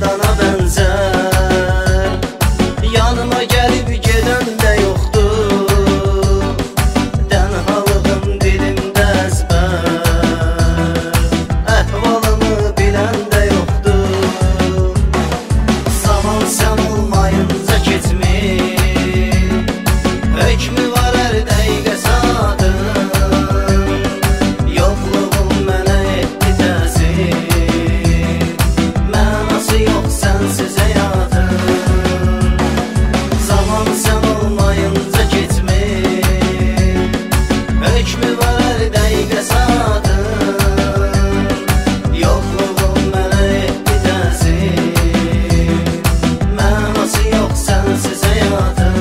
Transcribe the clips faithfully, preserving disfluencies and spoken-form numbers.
xandana bənzər. Yanıma gəlib gedən də yoxdur, tənhalığım dilimdə əzbər. Əhvalımı bilən də yoxdur, zaman sən olmayınca keçmir. Hökmü var hər dəqiqə saatın, yoxluğum mənə etdi təsir. Mənası yox sənsiz həyatın, zaman sən olmayınca keçmir. Hökmü var hər dəqiqə saatın, yoxluğum mənə etdi təsir. Mənası yox sənsiz həyatın.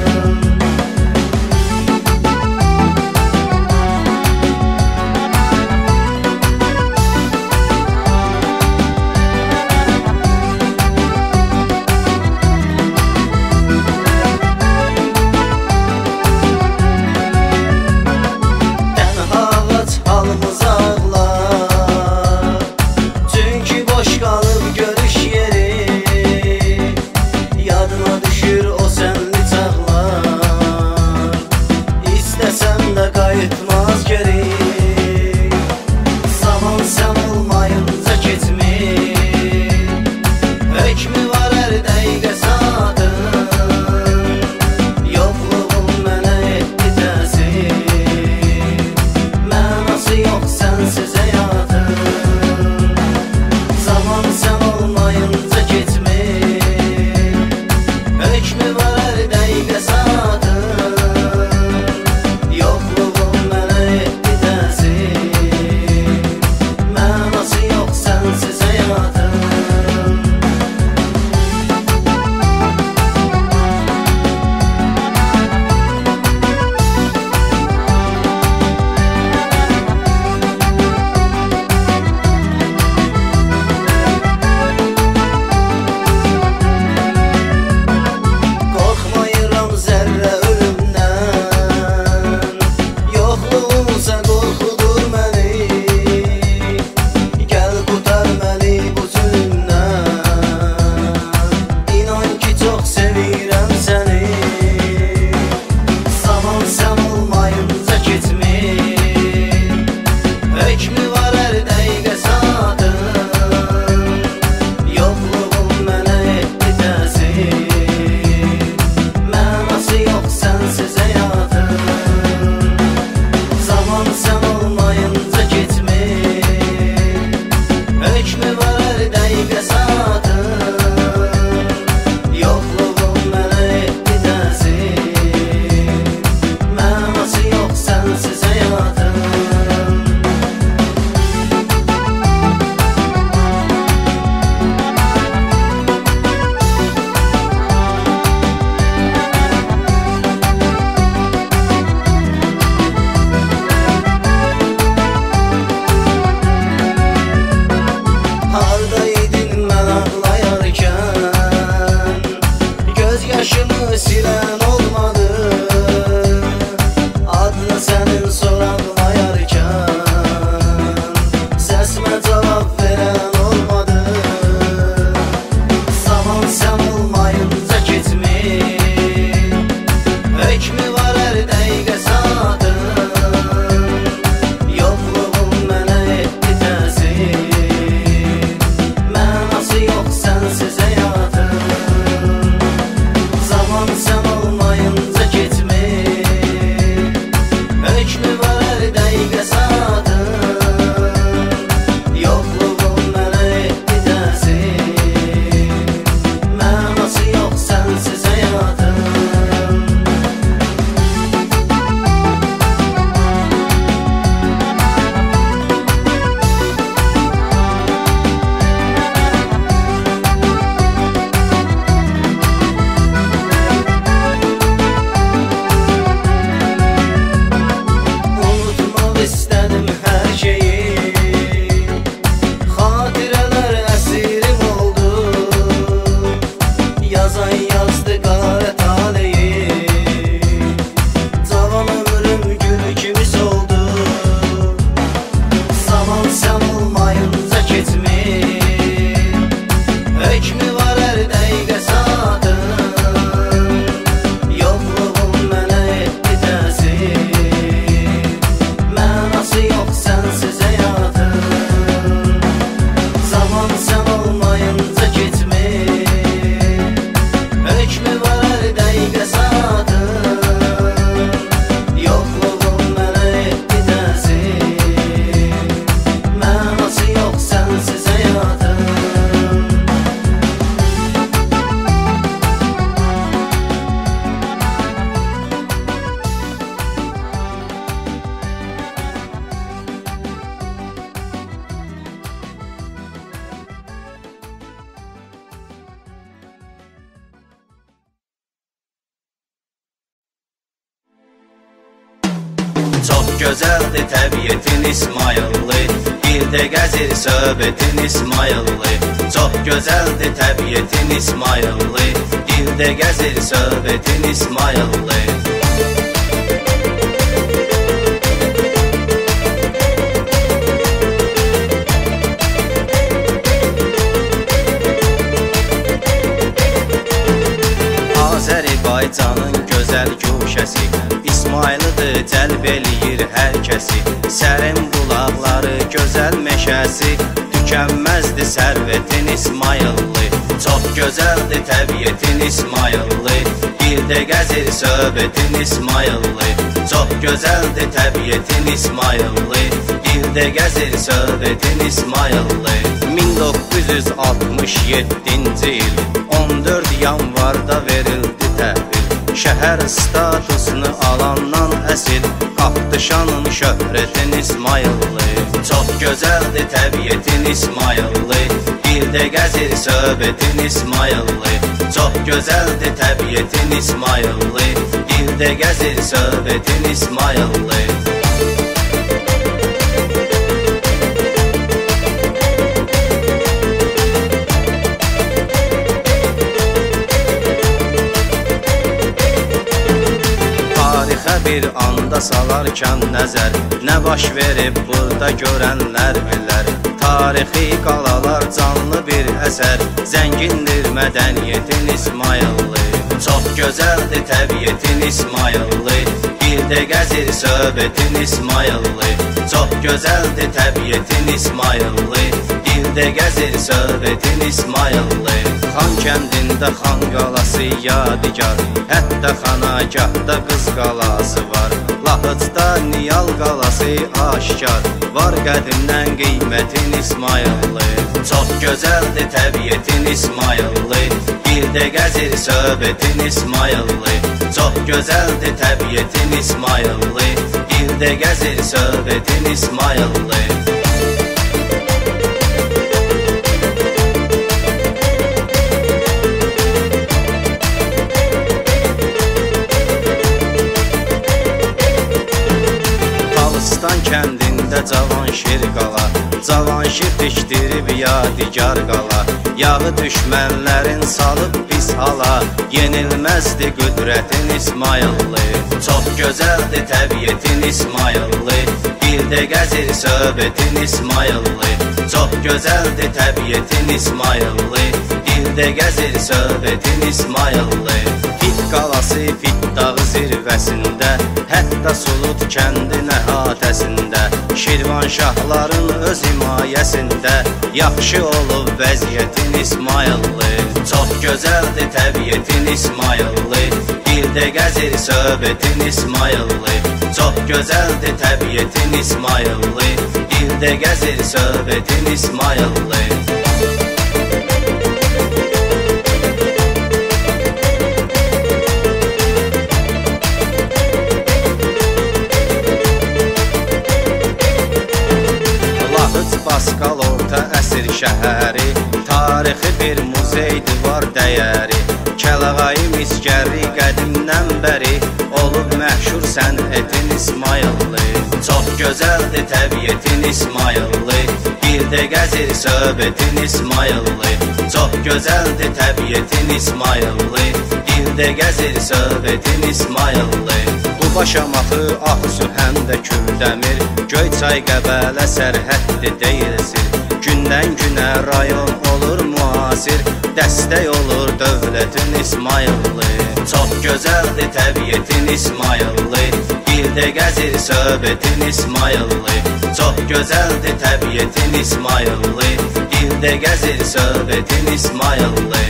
Qayıtmaz geri, zaman sən olmayınca keçmir. Hökmü var hər dəqiqə saatın, yoxluğum mənə etdi təsir. Mənası yox sənsiz həyatın, zaman sən olmayınca keçmir. Hökmü var hər dəqiqə saatın, sensiz hayatım. Korkmayıram zerre ölümden, yokluğunsa korkudur beni. Gel kurtar beni. gözəldir təbiətin İsmayıllı, dildə gəzir söhbətin İsmayıllı. Çox gözəldir təbiətin İsmayıllı, dildə gəzir söhbətin İsmayıllı. Azərbaycanın gözəl guşəsi, İsmayılıdır cəlb eləyir hər kəsi. Sərin bulaqları, gözəl meşəsi, tükənməzdir sərvətin İsmayıllı. Çox gözəldir təbiətin İsmayıllı, dildə gəzir söhbətin İsmayıllı. Çox gözəldir təbiətin İsmayıllı, dildə gəzir söhbətin İsmayıllı. min doqquz yüz altmış yeddinci il on dörd yanvarda verildi təhvil. Şəhər statusunu alandan əsil, qalxdı şanın şöhrətin İsmayıllı. Çox gözəldir təbiətin İsmayıllı, dildə gəzir söhbətin İsmayıllı. Çox gözəldir təbiətin İsmayıllı, dildə gəzir söhbətin İsmayıllı. Bir anda salarkən nəzər, nə baş verib burada görənlər bilər. Tarixi qalalar canlı bir əsər, zəngindir mədəniyyətin İsmayıllı. Çox gözəldir təbiətin İsmayıllı, dildə gəzir söhbətin İsmayıllı. Çox gözəldir təbiətin İsmayıllı, dildə gəzir söhbətin İsmayıllı. Xan kəndində xan qalası yadigar, hətta xanagahda qız qalası var. Lahıcda Niyal qalası aşkar, var qədimdən qiymətin İsmayıllı. Çox gözəldir təbiətin İsmayıllı, dildə gəzir söhbətin İsmayıllı. Çox gözəldir təbiətin İsmayıllı, dildə gəzir söhbətin İsmayıllı. Kəndində Cavanşir qala, Cavanşir dikdirib yadigar qala. Yağı düşmənlərin salıb pis hala, yenilməzdi qüdrətin İsmayıllı. Çox gözəldir təbiətin İsmayıllı, dildə gəzir söhbətin İsmayıllı. Çox gözəldir təbiətin İsmayıllı, dildə gəzir söhbətin İsmayıllı. Fit qalası Fit dağı zirvəsində, hətta Sulud kəndi əhatəsində, Şirvanşahların öz himayəsində yaxşı olub vəziyyətin İsmayıllı. Çox gözəldir təbiətin İsmayıllı, dildə gəzir söhbətin İsmayıllı. Çox gözəldir təbiətin İsmayıllı, dildə gəzir söhbətin İsmayıllı. Baskal orta əsr şəhəri, tarixi bir muzeydir var dəyəri. Kəlağayı misgəri qədimdən bəri, olub məşhur sənətin İsmayıllı. Çox gözəldir təbiətin İsmayıllı, dildə gəzir söhbətin İsmayıllı. Çox gözəldir təbiətin İsmayıllı, dildə gəzir söhbətin İsmayıllı. Bu başamaxı Ağsu həm də Kürdəmir, Göyçay Qəbələ sərhəddi deyilsin. Gündən günə rayon olur müasir, dəstək olur dövlətin İsmayıllı. Çox gözəldir təbiətin İsmayıllı, dildə gəzir söhbətin İsmayıllı. Çox gözəldir təbiətin İsmayıllı, dildə gəzir söhbətin İsmayıllı.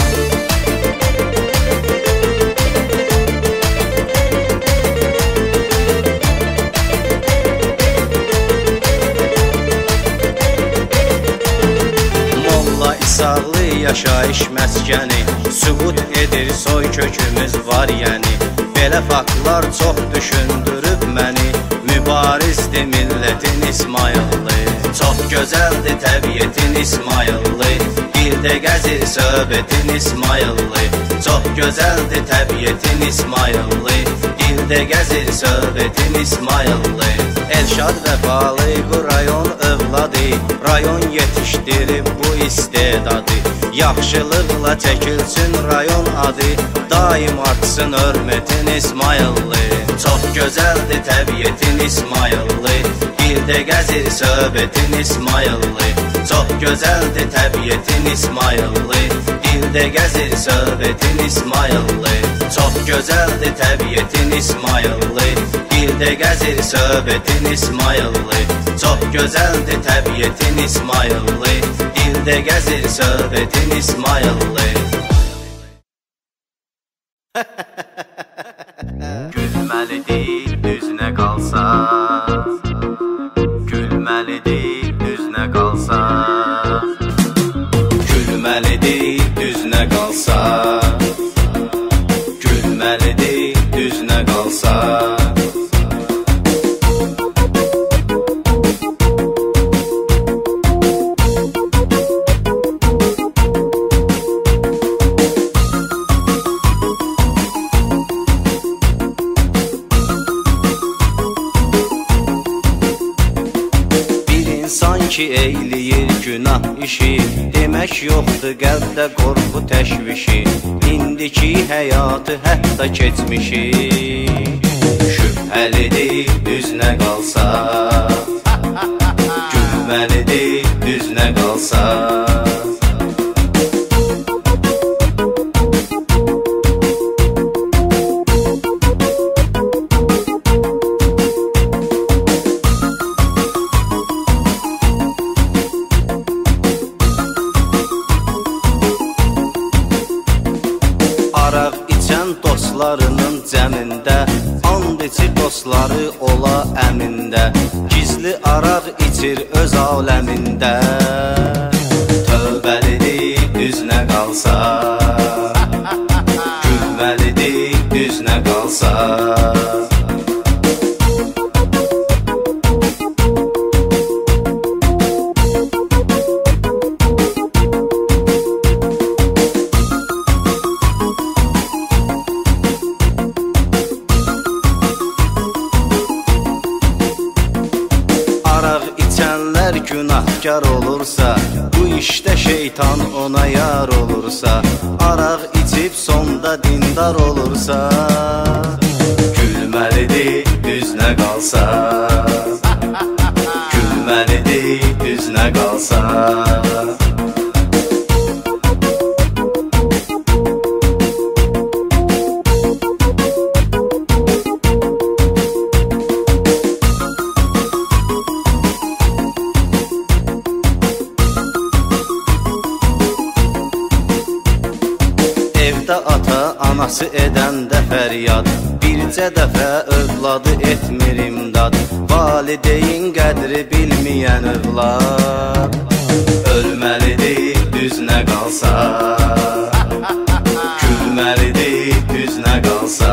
İsaqlı yaşayış məskəni, sübut edir soy kökümüz var yəni. Belə faktlar çox düşündürüb məni, mübarizdir millətin İsmayıllı. Çox gözəldir təbiətin İsmayıllı, Dildə gəzir söhbətin İsmayıllı, çox gözəldir təbiətin İsmayıllı. Dildə gəzir söhbətin İsmayıllı. Elşad vəfalı bu rayon övladı, rayon yetişdirib bu istedadı. Yaxşılıqla çəkilsin rayon adı, daim artsın hörmətin İsmayıllı. Çox gözəldir təbiətin İsmayıllı, dildə gəzir söhbətin İsmayıllı. Çox gözəldir təbiətin İsmayıllı, dildə gəzir söhbətin İsmayıllı. Çox gözəldir təbiətin İsmayıllı, dildə gəzir söhbətin İsmayıllı. Çox gözəldir təbiətin İsmayıllı, dildə gəzir söhbətin İsmayıllı. Gülməlidir düzünə qalsa, gülməlidir düzünə qalsa, gülməlidir düzünə qalsa, gülməlidir düzünə qalsa. Sanki eyləyir günah işi, demək yoxdur qəlbdə qorxu təşvişi. İndiki həyatı hətta keçmişi, şübhəlidir düzünə qalsa, gülməlidir düzünə qalsa. Araq içən dostlarının cəmində, and içi dostları ola əmində. Gizli araq içir öz aləmində, tövbəlidir düzünə qalsa, gülməlidir düzünə qalsa. Günahkar olursa, bu işdə şeytan ona yar olursa, araq içib sonda dindar olursa, gülməlidir düzünə qalsa, gülməlidir düzünə qalsa. Ata anası edəndə fəryad, bircə dəfə övladı etmir imdad. Valideyn qədri bilməyən övlad, ölməlidir düzünə qalsa, gülməlidir düzünə qalsa.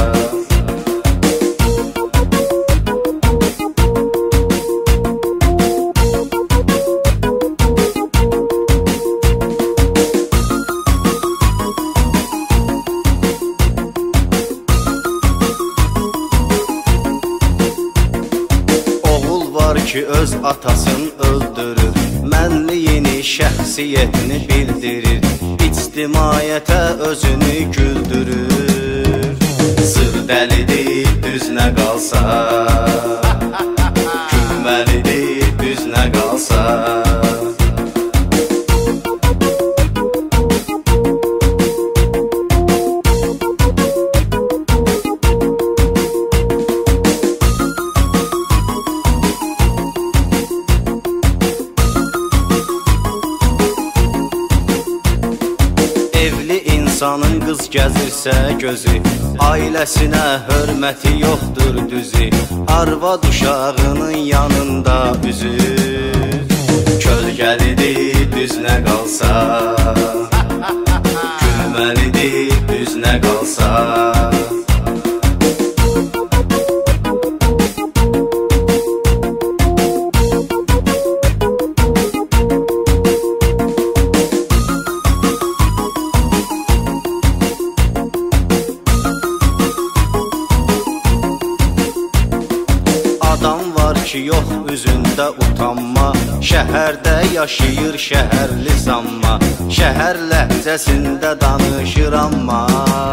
Ki öz atasını öldürür, mənliyini, şəxsiyyətini bildirir, ictimaiyyətə özünü güldürür. Sır dəlidir düzünə qalsa, gülməlidir düzünə qalsa. İnsanın qız gəzirsə gözü, ailəsinə hörməti yoxdur düzü. Arvad uşağının yanında üzür, kölgəlidir düzünə qalsa, gülməlidir düzünə qalsa. yaşayır şəhərli sanma, şəhər ləhcəsində danışır amma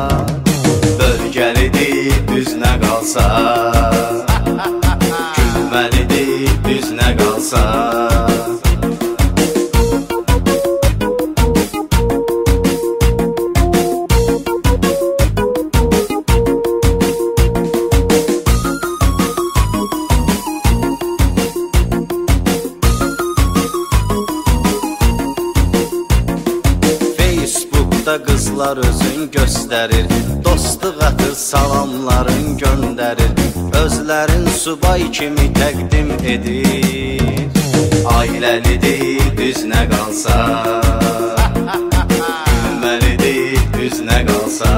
bölgəlidir düznə qalsa, gülməlidir düznə qalsa. Qızlar özün göstərir, dostluq atır, salamların göndərir, özlərin subay kimi təqdim edir. Ailəlidir düznə qalsa, gülməlidir düznə qalsa.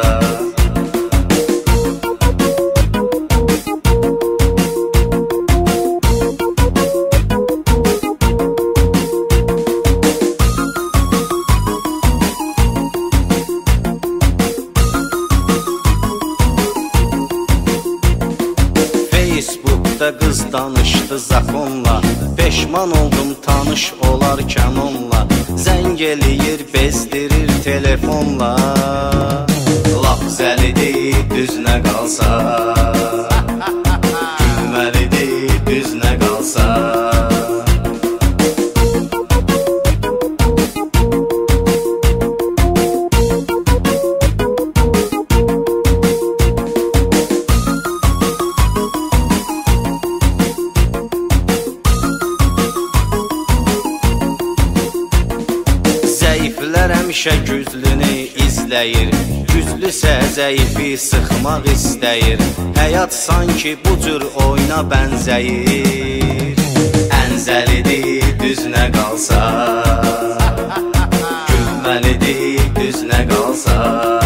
Qız danışdı zafonla, peşman oldum tanış olarkən onla, zəng eləyir, bezdirir telefonla, laf zəlidir düznə qalsa, gülməlidir düznə qalsa. Həmişə güclünü izləyir, güclüsə zəifi sıxmaq istəyir, həyat sanki bu cür oyuna bənzəyir. Ənzəlidir düznə qalsa, gülməlidir düznə qalsa.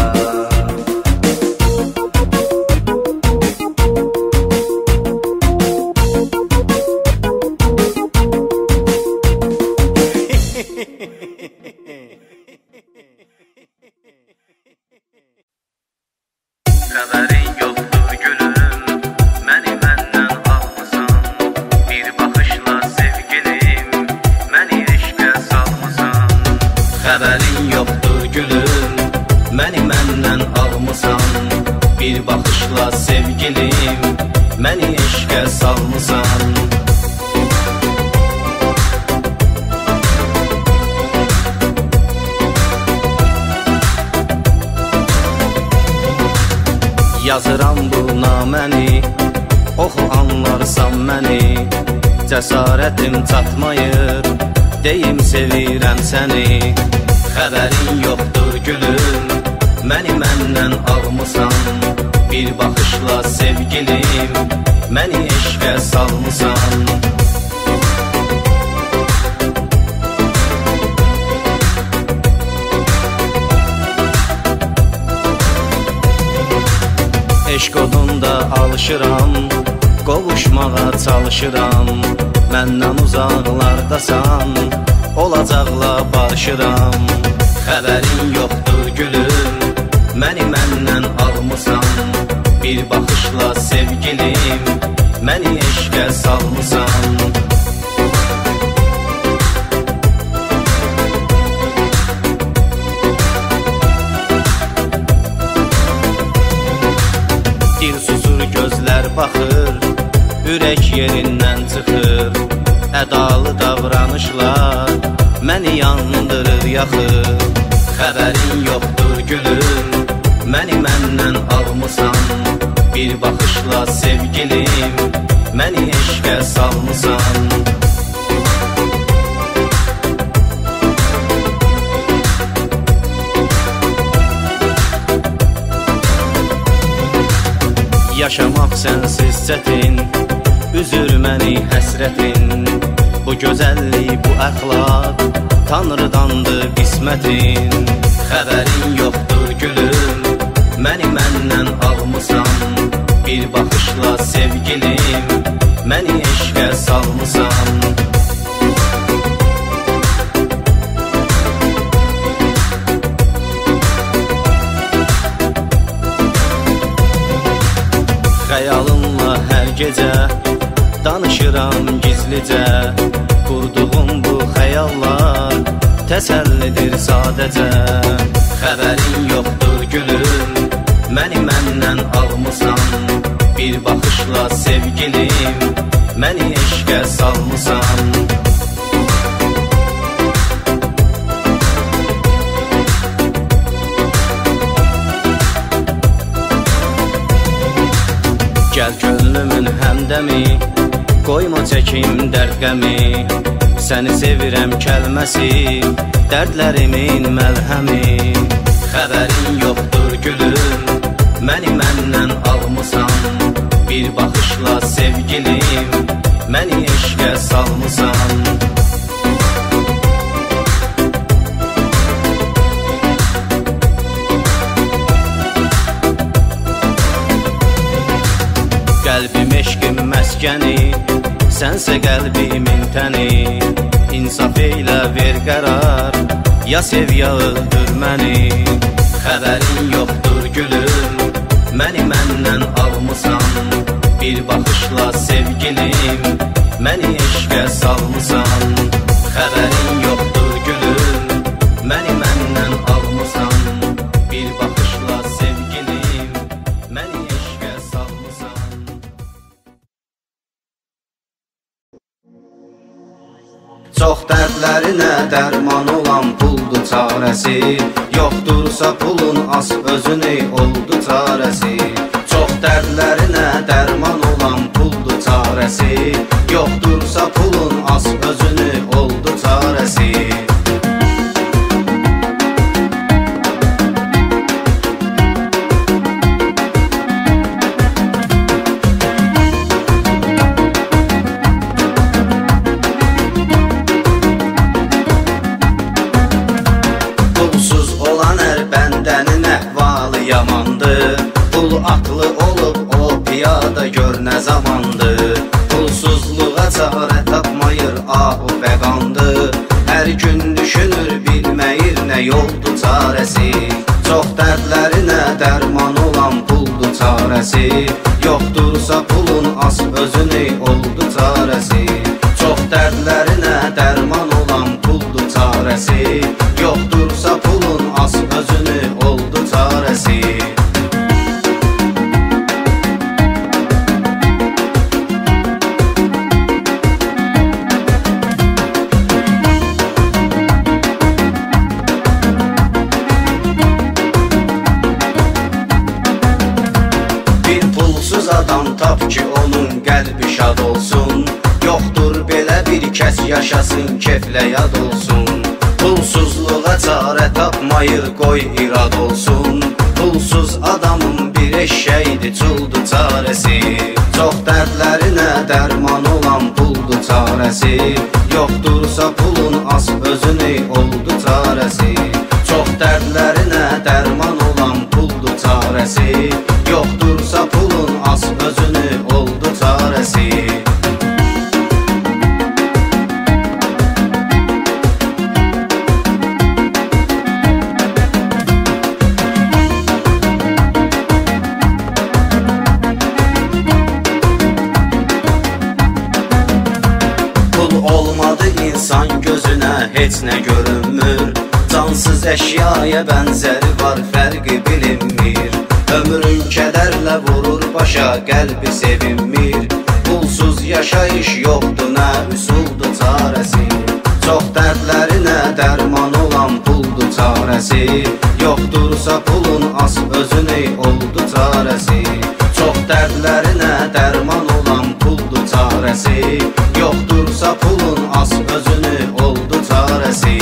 Xəbərin yoxdur gülüm, məni məndən almısan, bir baxışla sevgilim, məni eşqə salmısan. Xəbərin yoxdur gülüm, məni məndən almısan, bir baxışla sevgilim, məni eşqə salmısan. Yazıram bu naməni, oxu anlarsan məni, cəsarətim çatmayır, deyim sevirəm səni. Xəbərin yoxdur gülüm, məni məndən almısan, bir baxışla sevgilim, məni eşqə salmısan. Eşq odunda alışıram, qovuşmağa çalışıram, məndən uzaqlardasan, olacaqla barışıram. Xəbərin yoxdur gülüm, məni məndən almısan, bir baxışla sevgilim, məni eşqə salmısan. Dil susur, gözlər baxır, ürək yerindən çıxır, ədalı davranışlar məni yandırır, yaxır. Xəbərin yoxdur gülüm, məni məndən almısan, bir baxışla sevgilim, məni eşqə salmısan. Yaşamaq sənsiz çətin, üzür məni həsrətin, bu gözəllik, bu əxlaq Tanrıdandır qismətin. Xəbərin yoxdur gülüm, məni məndən almısan, bir baxışla sevgilim, məni eşqə salmısan. Xəyalınla hər gecə danışıram gizlicə, Qurduğum bu xəyallar təsəllidir sadəcə. Xəbərin yoxdur gülüm, məni məndən almısan. Bir baxışla sevgilim, məni eşqə salmısan. Gəl könlümün həmdəmi, qoyma çəkim dərd-qəmi. Səni sevirəm kəlməsi, dərdlərimin məlhəmi. Xəbərin yoxdur gülüm, məni məndən almısan. Bir baxışla sevgilim, məni eşqə salmısan. Qəlbim eşqim məskəni, sənsə qəlbimin təni. İnsaf eylə ver qərar, ya sev ya öldür məni. Xəbərin yoxdur gülüm, məni məndən almısan. Bir baxışla sevgilim, məni eşqə salmısan. Xəbərin yoxdur gülüm, məni məndən almısan. Bir baxışla sevgilim, məni eşqə salmısan. Çox dərdlərinə dərman olan puldur çarəsi. Yoxdursa pulun az özünü oldu çarəsi. Çox dərdlərinə dərman olan puldur çarəsi. Yoxdursa pulun az özünü oldu çarəsi. Pul atlı olub o piyada gör nə zamandır. Pulsuzluğa çarə tapmayır ahu fəqandır. Hər gün düşünür bilməyir nə yoldur çarəsi. Çox dərdlərinə dərman olan puldur çarəsi. Yoxdursa pulun az özünü oldu çarəsi. Çox dərdlərinə dərman olan puldur çarəsi. Yoxdursa pulun az özünü oldu çarəsi. Tap ki onun qəlbi şad olsun. Yoxdur belə bir kəs yaşasın, keflə yad olsun. Pulsuzluğa çarə tapmayır, qoy irad olsun. Pulsuz adamın bir eşşəydi, çuldu çarəsi. Çox dərdlərinə dərman olan puldur çarəsi. Yoxdursa pulun az özünü oldu çarəsi. Çox dərdlərinə dərman olan puldur çarəsi. Yoxdursa pulun az özünü oldu çarəsi. Pul olmadı insan gözünə heç nə görünmür. Cansız əşyaya bənzəri var, fərqi bilinmir. Ömrün kədərlə vurur başa, qəlbi sevinmir. Pulsuz yaşayış yoxdur, nə üsuldur çarəsi. Çox dərdlərinə dərman olan puldur çarəsi. Yoxdursa pulun az özünü oldu çarəsi. Çox dərdlərinə dərman olan puldur çarəsi. Yoxdursa pulun az özünü oldu çarəsi.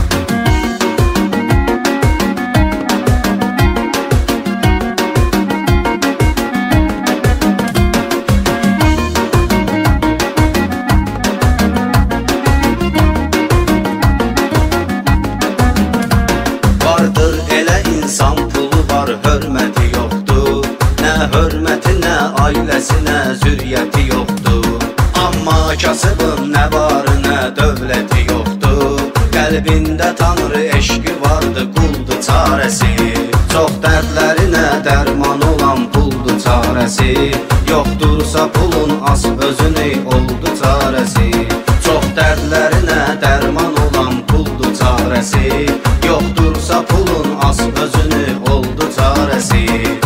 Hörməti yoxdur, nə hörməti, nə ailəsinə zürriyyəti yoxdur. Amma kasıbın nə var, nə dövləti yoxdur. Qəlbində Tanrı eşqi vardı, quldur çarəsi. Çox dərdlərinə dərman olan puldur çarəsi. Yoxdursa pulun az özünü oldu çarəsi. Çox dərdlərinə dərman olan puldur çarəsi. Yoxdursa pulun az özünü oldu çarəsi.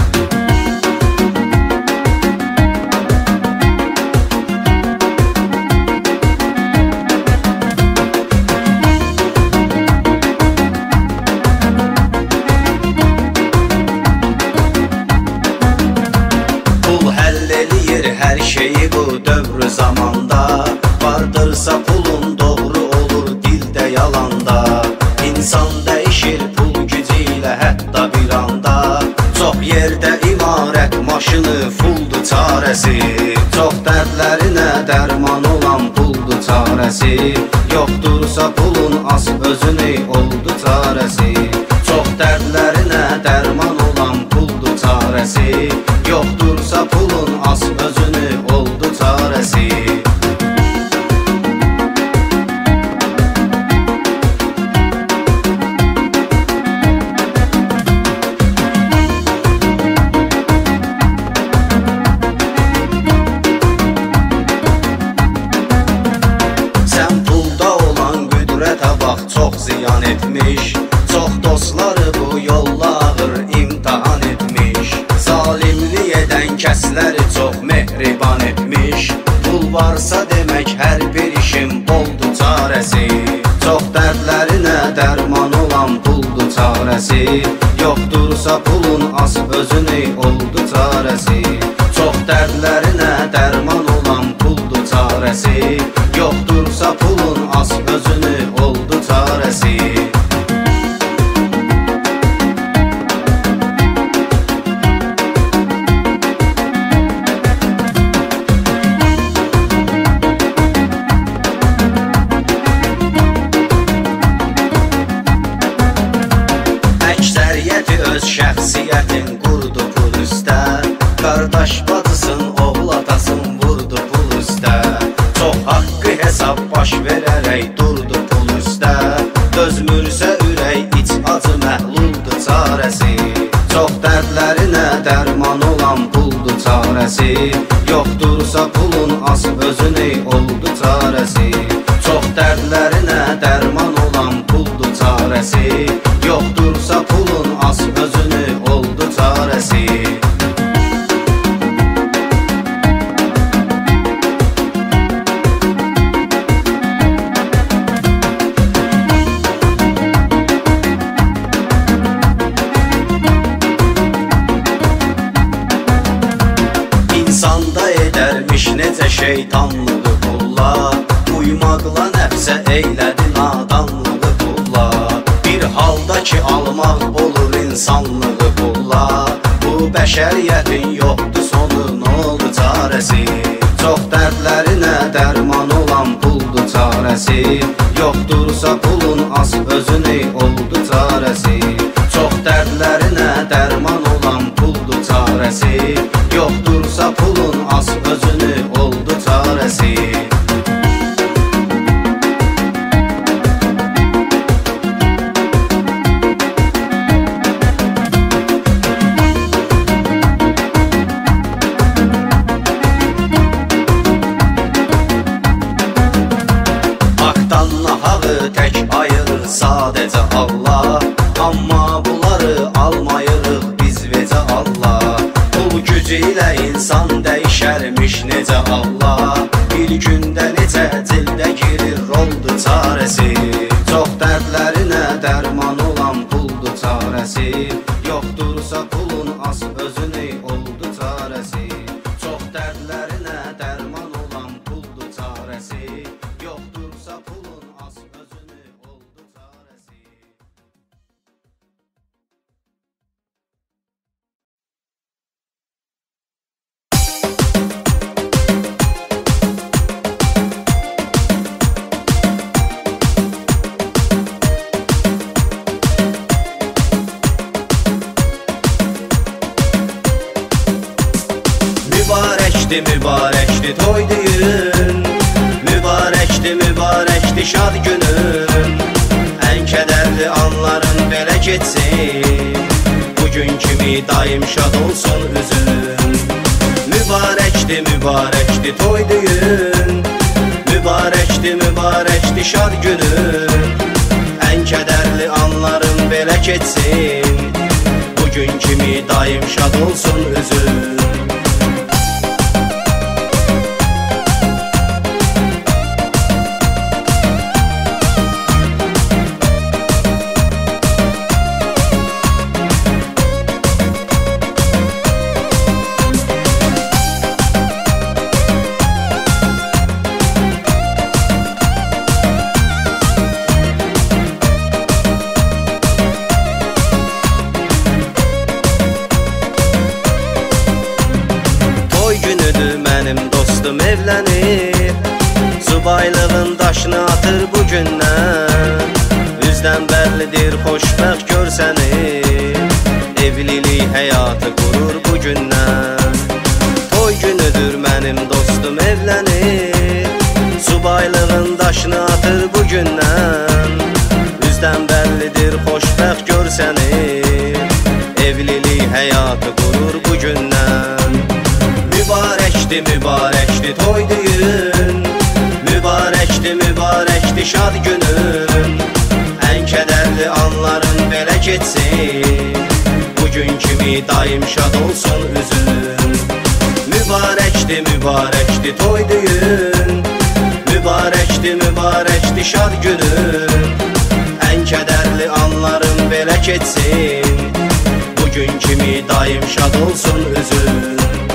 Hər şeyi bu dövrü zamanda, vardırsa pulun doğru olur dildə yalanda. İnsan dəyişir pul gücü ilə hətta bir anda. Çox yerdə imarət maşını fuldur çarəsi. Çox dərdlərinə dərman olan puldur çarəsi. Yoxdursa pulun az özünü oldu çarəsi. Çox dərdlərinə dərman olan puldur çarəsi. Yoxdursa pulun az özünü oldu çarəsi. Sən pulda olan qüdrətə bax, çox ziyan etmiş. Çox dostları bu yolla ağır imtihan etmiş. Zalimlik edən kəsləri çox mehriban etmiş. Pul varsa demək hər bir işim oldu çarəsi. Çox dərdlərinə dərman olan puldur çarəsi. Yoxdursa pulun az özünü oldu çarəsi. Çox dərdlərinə dərman olan puldur çarəsi. Yoxdursa pulun az özünü oldu çarəsi. Öz şəxsiyyətin qurdu pul üstə. Qardaş bacısın, oğul atasın vurdu pul üstə. Çox haqqı hesab baş verərək durdu pul üstə. Dözmürsə ürək iç acı məhluldur çarəsi. Çox dərdlərinə dərman olan puldur çarəsi. Yoxdursa pulun az özünü oldu çarəsi. Çox dərdlərinə dərman olan puldur çarəsi. Yoxdursa pulun az özünü oldu çarəsi. İnsanda edərmiş necə şeytanlığı pulla. Uymaqla nəfsə eylədi nadanlığı pulla. Bir halda ki almaq olur insanlığı pulla. Bu bəşəriyyətin yoxdur sonu, nə oldu çarəsi. Çox dərdlərinə dərman olan puldur çarəsi. Yoxdursa pulun az özünü oldu çarəsi. Çox dərdlərinə dərman olan puldur çarəsi. Yoxdursa pulun az özünü oldu çarəsi. Tək ayırır sadəcə Allah. Amma bunları almayırıq biz vecə Allah. Pul gücü ilə insan dəyişərmiş necə Allah. Bir gündə neçə cildə girir oldu çarəsi. Çox dərdlərinə dərman olan puldur çarəsi. Yoxdursa pulun az özünü oldu çarəsi. Çox dərdlərinə dərman olan puldur çarəsi. Yoxdursa pulun az özünü oldu çarəsi. Mübarəkdir, mübarəkdir toy düyün. Mübarəkdir, mübarəkdir şad günün. Ən kədərli anların belə geçsin. Bugün kimi daim şad olsun üzün. Mübarəkdir, mübarəkdir toy düyün. Mübarəkdir, mübarəkdir şad günün, ən kədərli anların belə keçsin. Bugün kimi daim şad olsun üzün. Mənim dostum evlənir, subaylığın daşını atır bugündən. Üzdən bəllidir xoşbəxt görsənir, evlilik həyatı qurur bugündən. Toy günüdür mənim dostum evlənir, subaylığın daşını atır bugündən. Üzdən bəllidir xoşbəxt görsənir, evlilik həyatı qurur bugündən. Mübarəkdir, mübarəkdir toy düyün, mübarəkdir, mübarəkdir şad günün, ən kədərli anların belə keçsin. Bugün kimi daim şad olsun üzün. Mübarəkdir, mübarəkdir toy düyün, mübarəkdir, mübarəkdir şad günün, ən kədərli anların belə keçsin. Bugün kimi daim şad olsun üzün.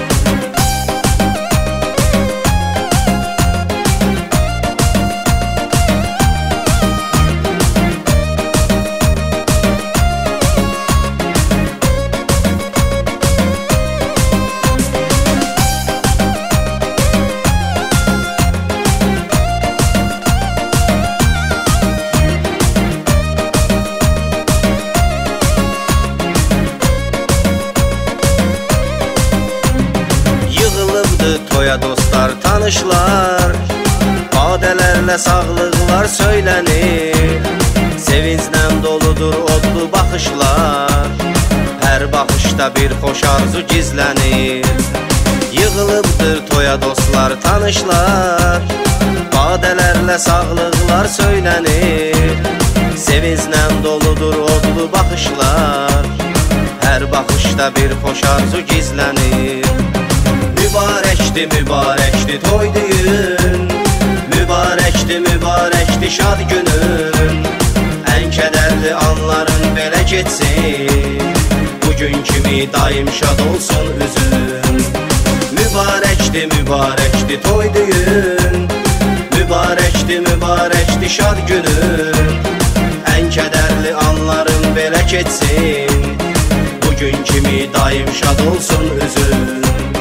Toya dostlar, tanışlar, badələrlə sağlıqlar söylənir. Sevinclə doludur odlu baxışlar, hər baxışda bir xoş arzu gizlənir. Yığılıbdır toya dostlar, tanışlar, badələrlə sağlıqlar söylənir. Sevinclə doludur odlu baxışlar, hər baxışda bir xoş arzu gizlənir. Mübarəkdir, mübarəkdir toy düyün, mübarəkdir, mübarəkdir şad günün, ən kədərli anların belə keçsin. Bugün kimi daim şad olsun üzün. Mübarəkdir, mübarəkdir toy düyün, mübarəkdir, mübarəkdir şad günün, ən kədərli anların belə keçsin. Bugün kimi daim şad olsun üzün.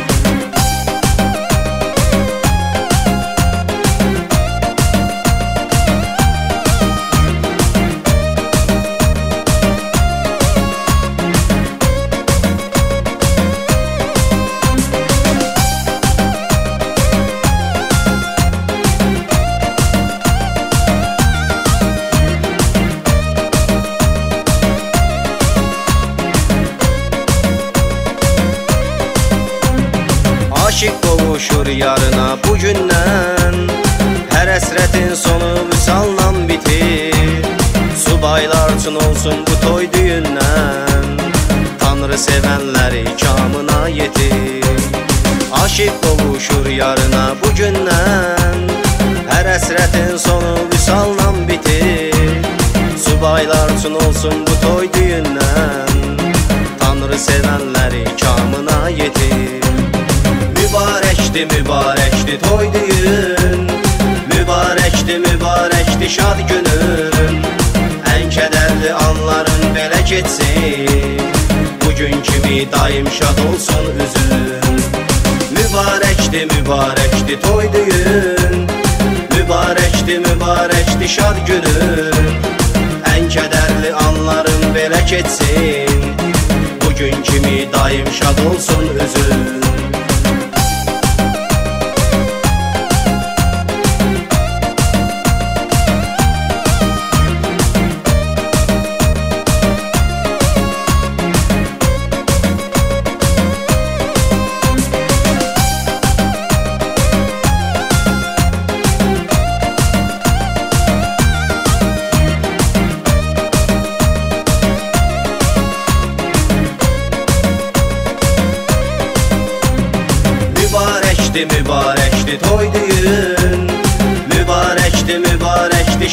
Aşıq qovuşur yarına bugündən, hər əsrətin sonu vüsalla bitir. Subaylar üçün olsun bu toy düyündən, Tanrı sevənləri kamına yetir. Aşıq qovuşur yarına bugündən, hər əsrətin sonu vüsalla bitir. Subaylar üçün olsun bu toy düyündən, Tanrı sevənləri kamına yetir. Mübarəkdir, mübarəkdir toy düyün, mübarəkdir, mübarəkdir şad günün, ən kədərli anların belə keçsin. Bugün kimi daim şad olsun üzün. Mübarəkdir, mübarəkdir toy düyün, mübarəkdir, mübarəkdir şad günün, ən kədərli anların belə keçsin. Bugün kimi daim şad olsun üzün.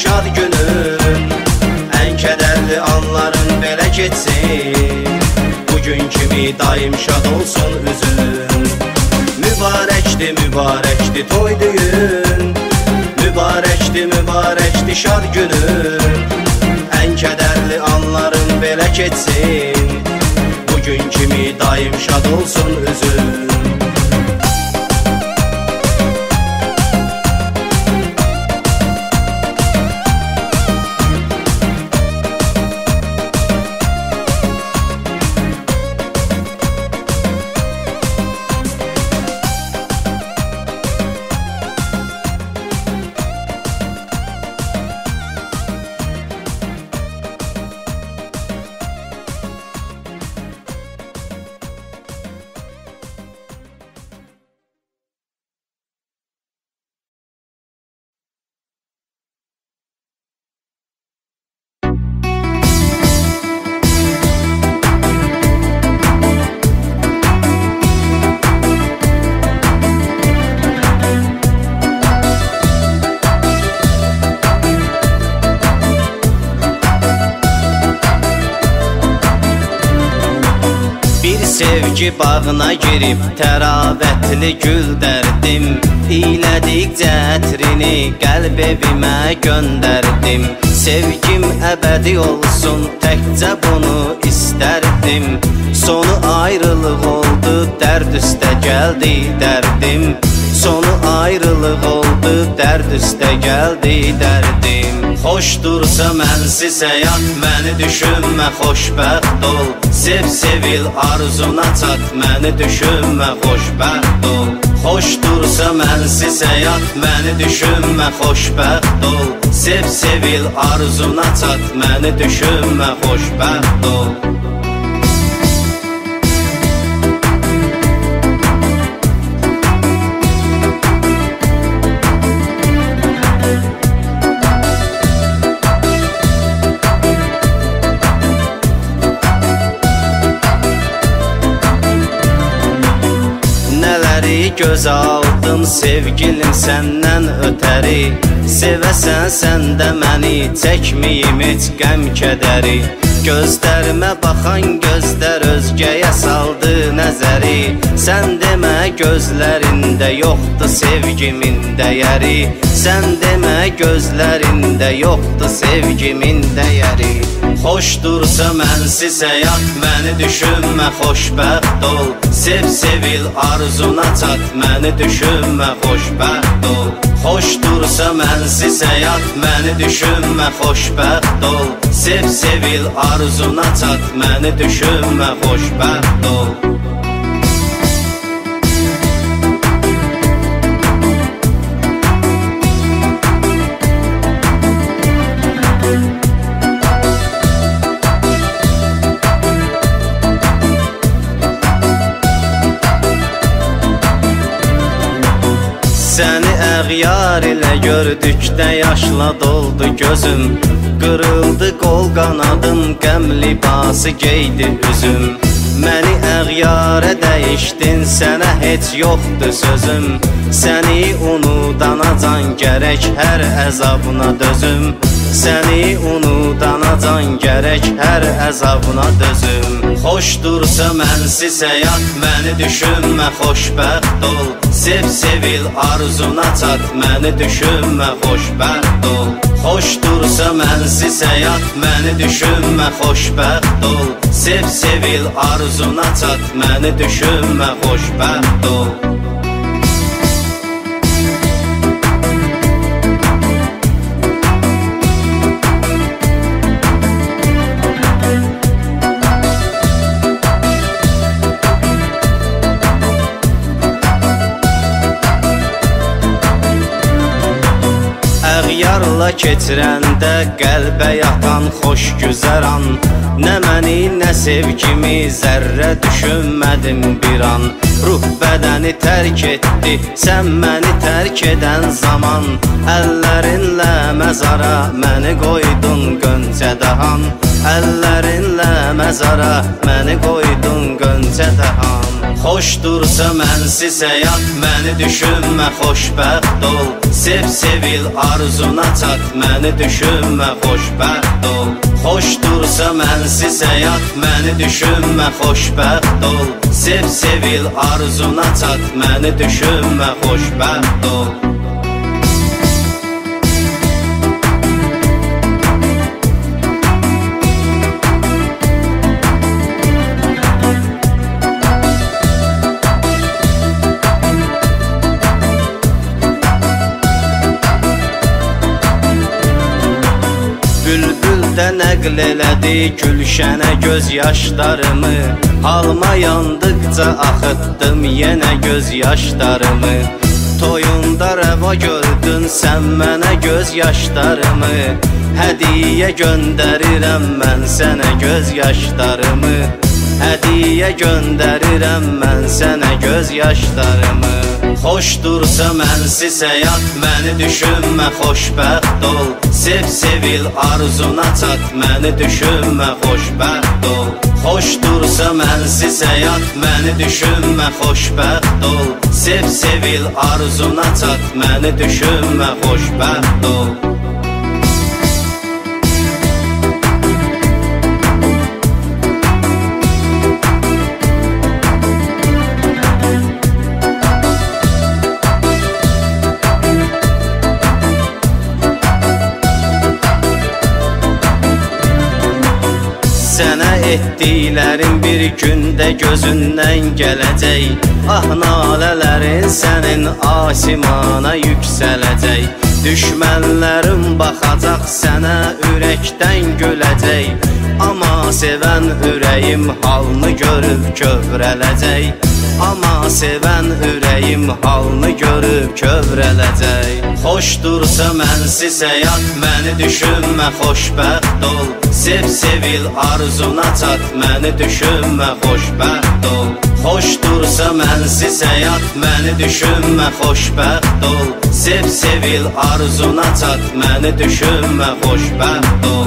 şad günün, ən kədərli anların belə geçsin. Bugün kimi daim şad olsun üzün. Mübarəkdi, mübarəkdi toy düyün, mübarəkdi, mübarəkdi şad günün, ən kədərli anların belə geçsin. Bugün kimi daim şad olsun üzün. Sevgi bağına girib təravətli gül dərdim, İylədikcə ətrini qəlb evimə göndərdim. Sevgim əbədi olsun, təkcə bunu istərdim. Sonu ayrılıq oldu, dərd üstə gəldi dərdim. Sonu ayrılıq oldu, dərd üstə gəldi dərdim. Xoşdursa mənsiz həyat, məni düşünmə, xoşbəxt ol. Sev, sevil, arzuna çat, məni düşünmə, xoşbəxt ol. Xoşdursa mənsiz həyat, məni düşünmə, xoşbəxt ol. Sev, sevil, arzuna çat, məni düşünmə, xoşbəxt ol. Göz aldım sevgilim səndən ötəri, sevəsən sən də məni, çəkməyim heç qəm kədəri. Gözlərimə baxan gözlər özgəyə saldı nəzəri, sən demə gözlərində yoxdur sevgimin dəyəri. Sən demə gözlərində yoxdur sevgimin dəyəri. Xoşdursa mənsiz həyat, məni düşünmə, xoşbəxt ol. Sev, sevil, arzuna çat, məni düşünmə, xoşbəxt ol. Xoşdursa mənsiz həyat, məni düşünmə, xoşbəxt ol. Sev, sevil, arzuna çat, məni düşünmə, xoşbəxt ol. Səni əğyar ilə gördükdə yaşla doldu gözüm, qırıldı qol qanadım, qəm libası geydi üzüm. Məni əğyara dəyişdin, sənə heç yoxdur sözüm. Səni unudanacan gərək hər əzabına dözüm. Səni unudanacan gərək hər əzabına dözüm. Xoşdursa mənsiz həyat, məni düşünmə, xoşbəxt ol. Sev, sevil, arzuna çat, məni düşünmə, xoşbəxt ol. Xoşdursa mənsiz həyat, məni düşünmə, xoşbəxt ol. Sev, sevil, arzuna çat, məni düşünmə, xoşbəxt ol. Əğyarla keçirəndə qəlbə yatan xoş güzər an, nə məni, nə sevgimi zərrə düşünmədim bir an. Ruh bədəni tərk etdi, sən məni tərk edən zaman. Əllərinlə məzara məni qoydun Göncə dahan. əllərinlə məzara məni qoydun Qönçə Dəhan. Xoşdursa mənsiz həyat, məni düşünmə, xoşbəxt ol. Sev, sevil, arzuna çat, məni düşünmə, xoşbəxt ol. Xoşdursa mənsiz həyat, məni düşünmə, xoşbəxt ol. Sev, sevil, arzuna çat, məni düşünmə, xoşbəxt ol. Bülbüldə nəql elədi gülşənə göz yaşlarımı. Alma yandıqca axıtdım yenə göz yaşlarımı. Toyunda rəva gördün sən mənə göz yaşlarımı. Hədiyə göndərirəm mən sənə göz yaşlarımı. Hədiyə göndərirəm mən sənə göz yaşlarımı. Xoşdursa mənsiz həyat, məni düşünmə, xoşbəxt ol. Sev, sevil, arzuna çat, məni düşünmə, xoşbəxt ol. Xoşdursa mənsiz həyat, məni düşünmə, xoşbəxt ol. Sev, sevil, arzuna çat, məni düşünmə, xoşbəxt ol. Sənə etdiklərin bir gündə gözündən gələcək. Ah, nalələrin sənin asimana yüksələcək. Düşmənlərin baxacaq sənə, ürəkdən güləcək. Amma sevən ürəyim halını görüb kövrələcək. Amma sevən ürəyim halını görüb kövrələcək. Xoşdursa mənsiz həyat, məni düşünmə, xoşbəxt ol. Sev, sevil, arzuna çat, məni düşünmə, xoşbəxt ol. Xoşdursa mənsiz həyat, məni düşünmə, xoşbəxt ol. Sev, sevil, arzuna çat, məni düşünmə, xoşbəxt ol.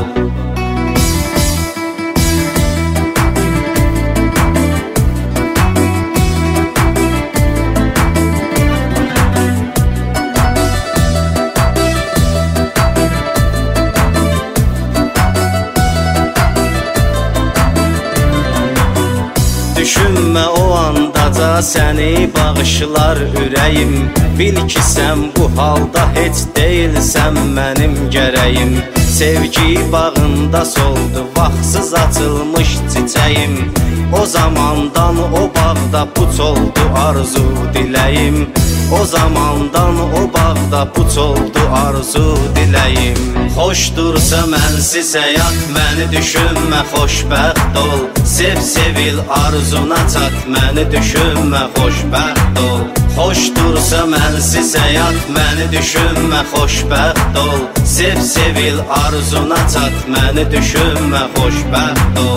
Düşünmə o andaca səni bağışlar ürəyim. Bil ki sən bu halda heç deyilsən mənim gərəyim. Sevgi bağında soldu vaxtsız açılmış çiçəyim. O zamandan o bağda puç oldu arzu diləyim. O zamandan o bağda puç oldu arzu diləyim. Xoşdursa mənsiz həyat, məni düşünmə, xoşbəxt ol. Sev, sevil, arzuna çat, məni düşünmə, xoşbəxt ol. Xoşdursa mənsiz həyat, məni düşünmə, xoşbəxt ol. Sev, sevil, arzuna çat, məni düşünmə, xoşbəxt ol.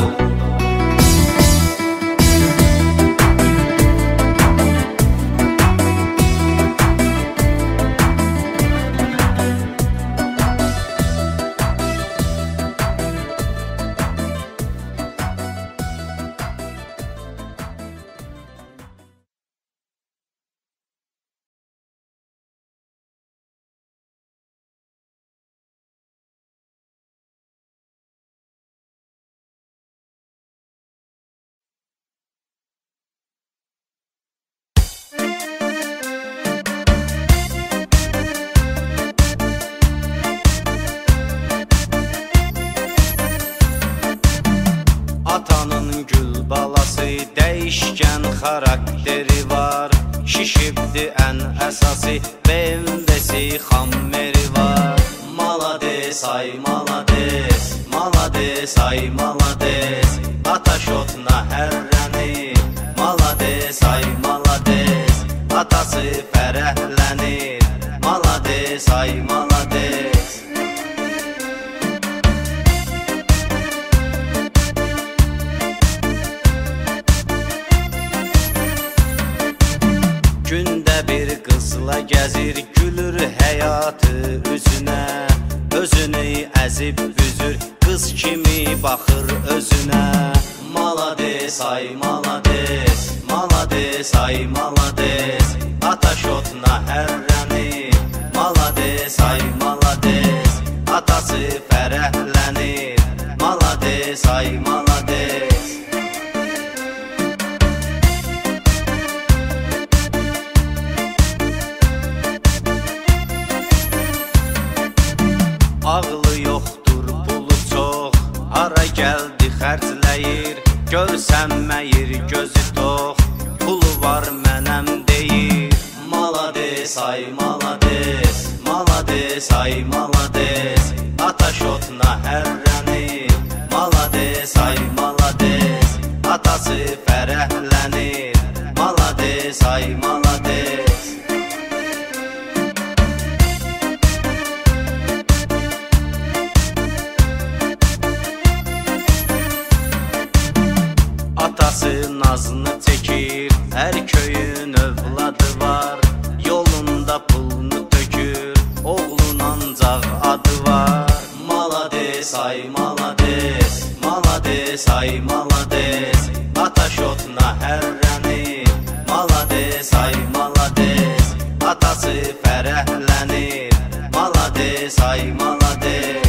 Atanın gül balası dəyişkən xarakteri var. Şişibdi ən əsası B M W-si xammeri var. Malades, ay malades, malades, ay malades. Ataşotna hərrənir, malades, ay malades. Atası fərəhlənir, malades, ay malades. Gündə bir qızla gəzir, gülür həyatı üzünə. Özünü əzib büzür, qız ki kimi baxır özünə. Malades, ay malades, malades, ay malades, ataş otuna hərrənir. Malades, ay malades, atası fərəhlənir. Malades, ay malades. Ağlı yoxdur, pulu çox, hara gəldi xərcləyir. Görsənməyir, gözü tox, pulu var mənəm deyir. Malades, ay malades, malades, ay malades, ataş otuna hərrənir. Malades, ay malades, atası fərəhlənir. Malades, ay malades. Atası nazını çəkir, hər köyün övladı var. Yolunda pulunu tökür, oğlun ancaq adı var. Malades, ay malades, malades, ay malades, ataş otuna hərrənir. Malades, ay malades, atası fərəhlənir. Malades, ay malades.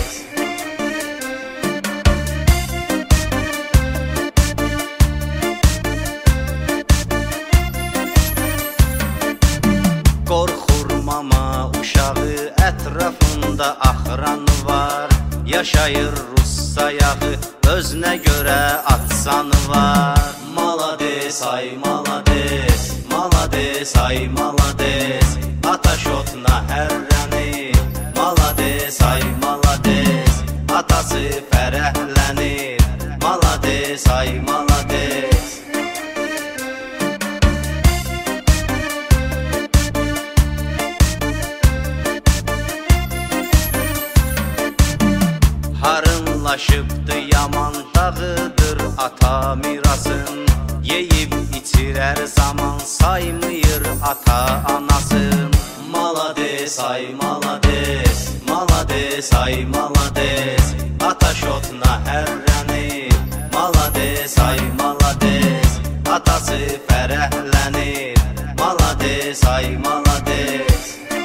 Qorxur mama uşağı, ətrafında axıranı var. Yaşayır Rus sayağı, özünə görə atsanı var. Malades, ay malades, malades, ay malades, ataş otuna hərrənir. Malades, ay malades, atası fərəhlənir. Malades, ay malades. Harınlaşıbdı yaman, dağıdır ata mirasın. Yeyib içirər zaman, saymıyır ata anasın. Malades, ay malades, malades, ay malades, ataş otuna hərrənir. Malades, ay malades, atası fərəhlənir. Malades, ay malades.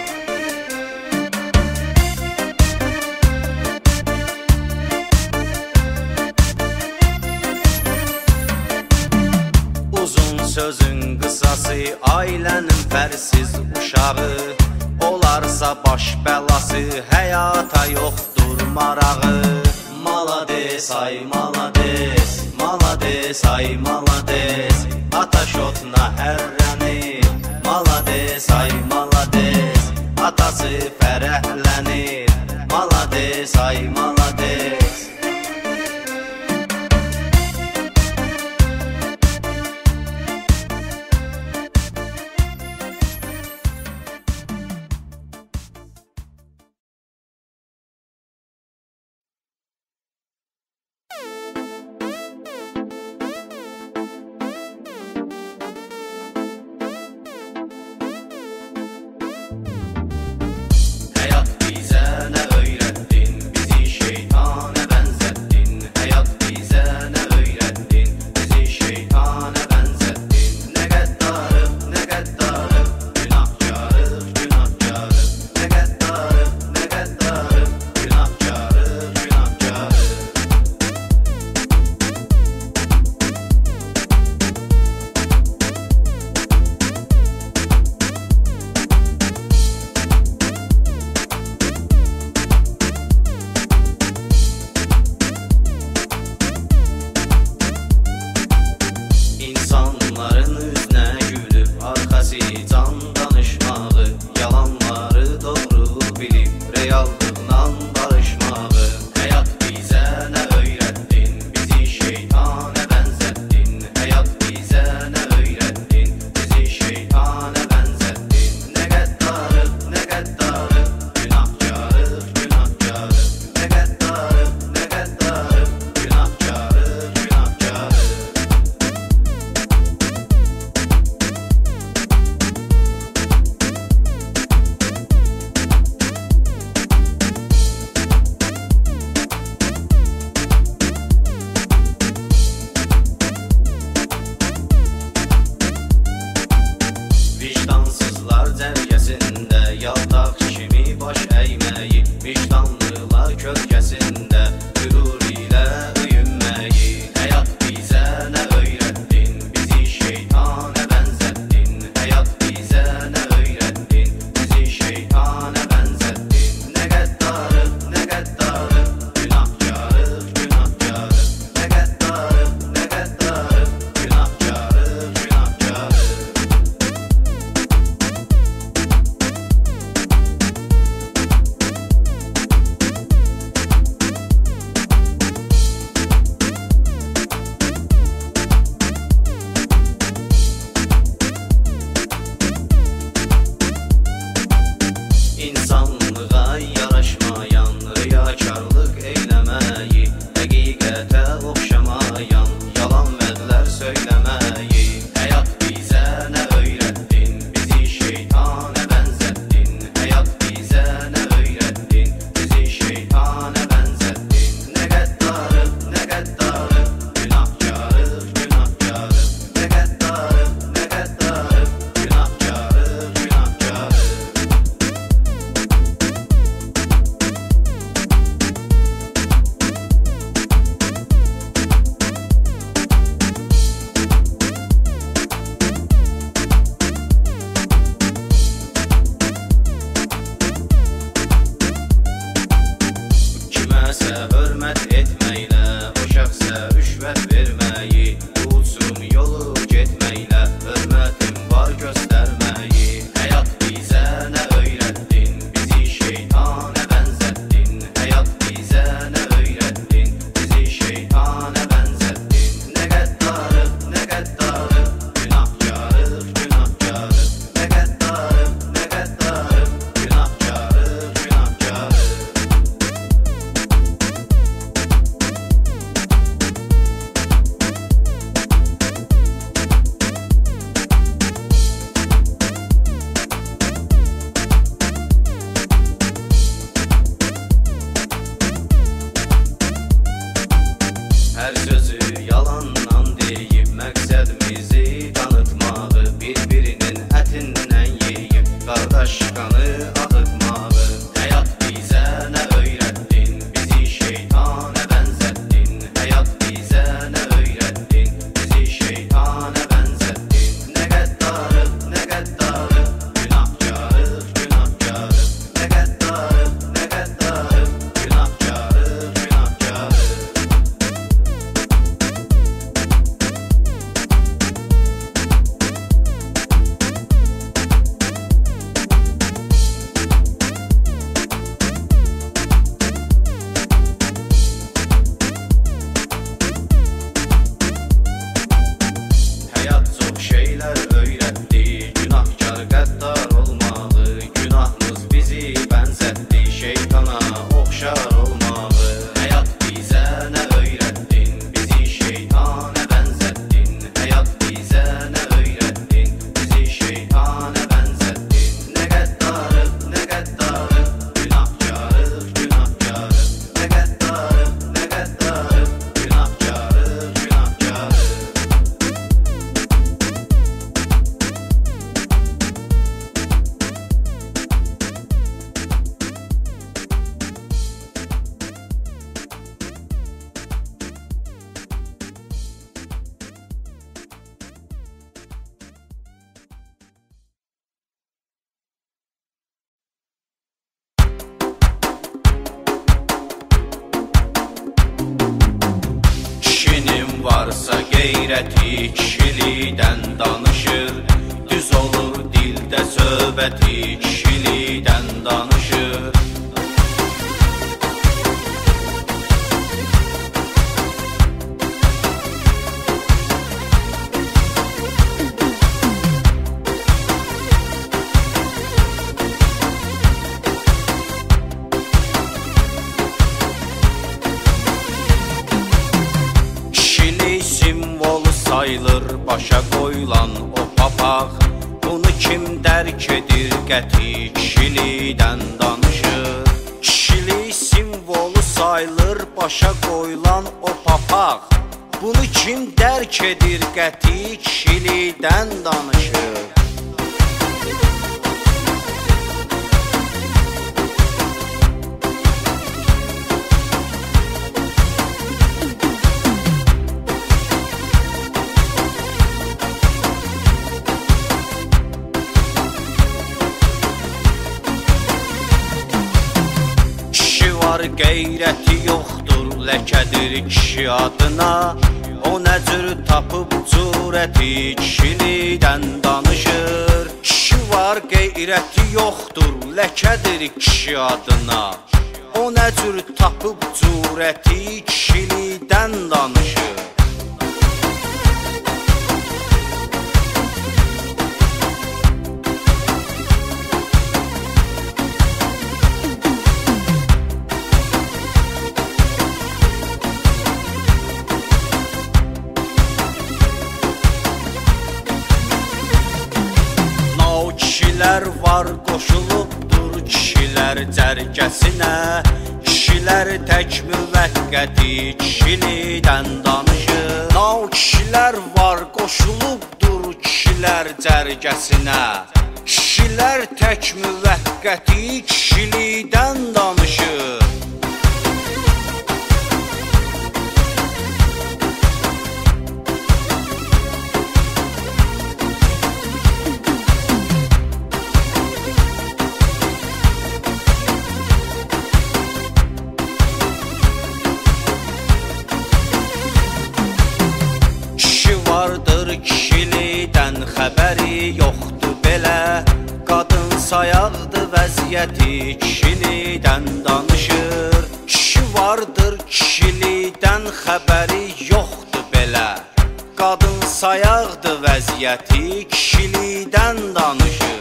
Sözün qısası, ailənin fərsiz uşağı. Olarsa baş bəlası, həyata yoxdur marağı. Malades, ay malades, malades, ay malades, ataş otuna hərrənir. Malades, ay malades, atası fərəhlənir. Malades, ay malades. Həyat bizə nə öyrətdin, bizi şey varsa qeyrəti kişilikdən danışır. Düz olur dildə söhbəti kişilikdən danışır. Sayılır başa qoyulan o papaq. Bunu kim dərk edir qəti kişilikdən danışır. Kişilik simvolu sayılır başa qoyulan o papaq. Bunu kim dərk edir qəti kişilikdən danışır. Qeyrəti yoxdur, ləkədir kişi adına. O nə cür tapıb cürəti kişilikdən danışır. Kişi var, qeyrəti yoxdur, ləkədir kişi adına. O nə cür tapıb cürəti kişilikdən danışır. Kişilər var, qoşulubdur kişilər cərgəsinə. Kişilər tək müvəqqəti kişilikdən danışır. Nau kişilər var, qoşulubdur kişilər cərgəsinə. Kişilər tək müvəqqəti kişilikdən danışır. Kişilikdən xəbəri yoxdur belə. Qadın sayaqdır vəziyyəti kişilikdən danışır. Kişi vardır kişilikdən xəbəri yoxdur belə. Qadın sayaqdır vəziyyəti kişilikdən danışır.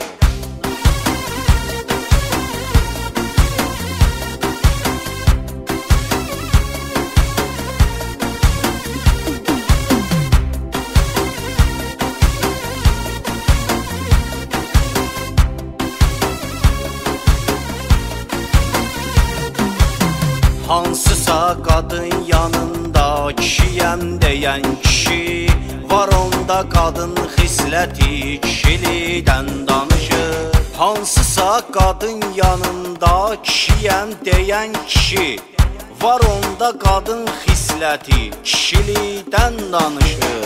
Hansısa qadın yanında kişiyəm deyən kişi. Var onda qadın xisləti kişilikdən danışır. Hansısa qadın yanında kişiyəm deyən kişi. Var onda qadın xisləti kişilikdən danışır.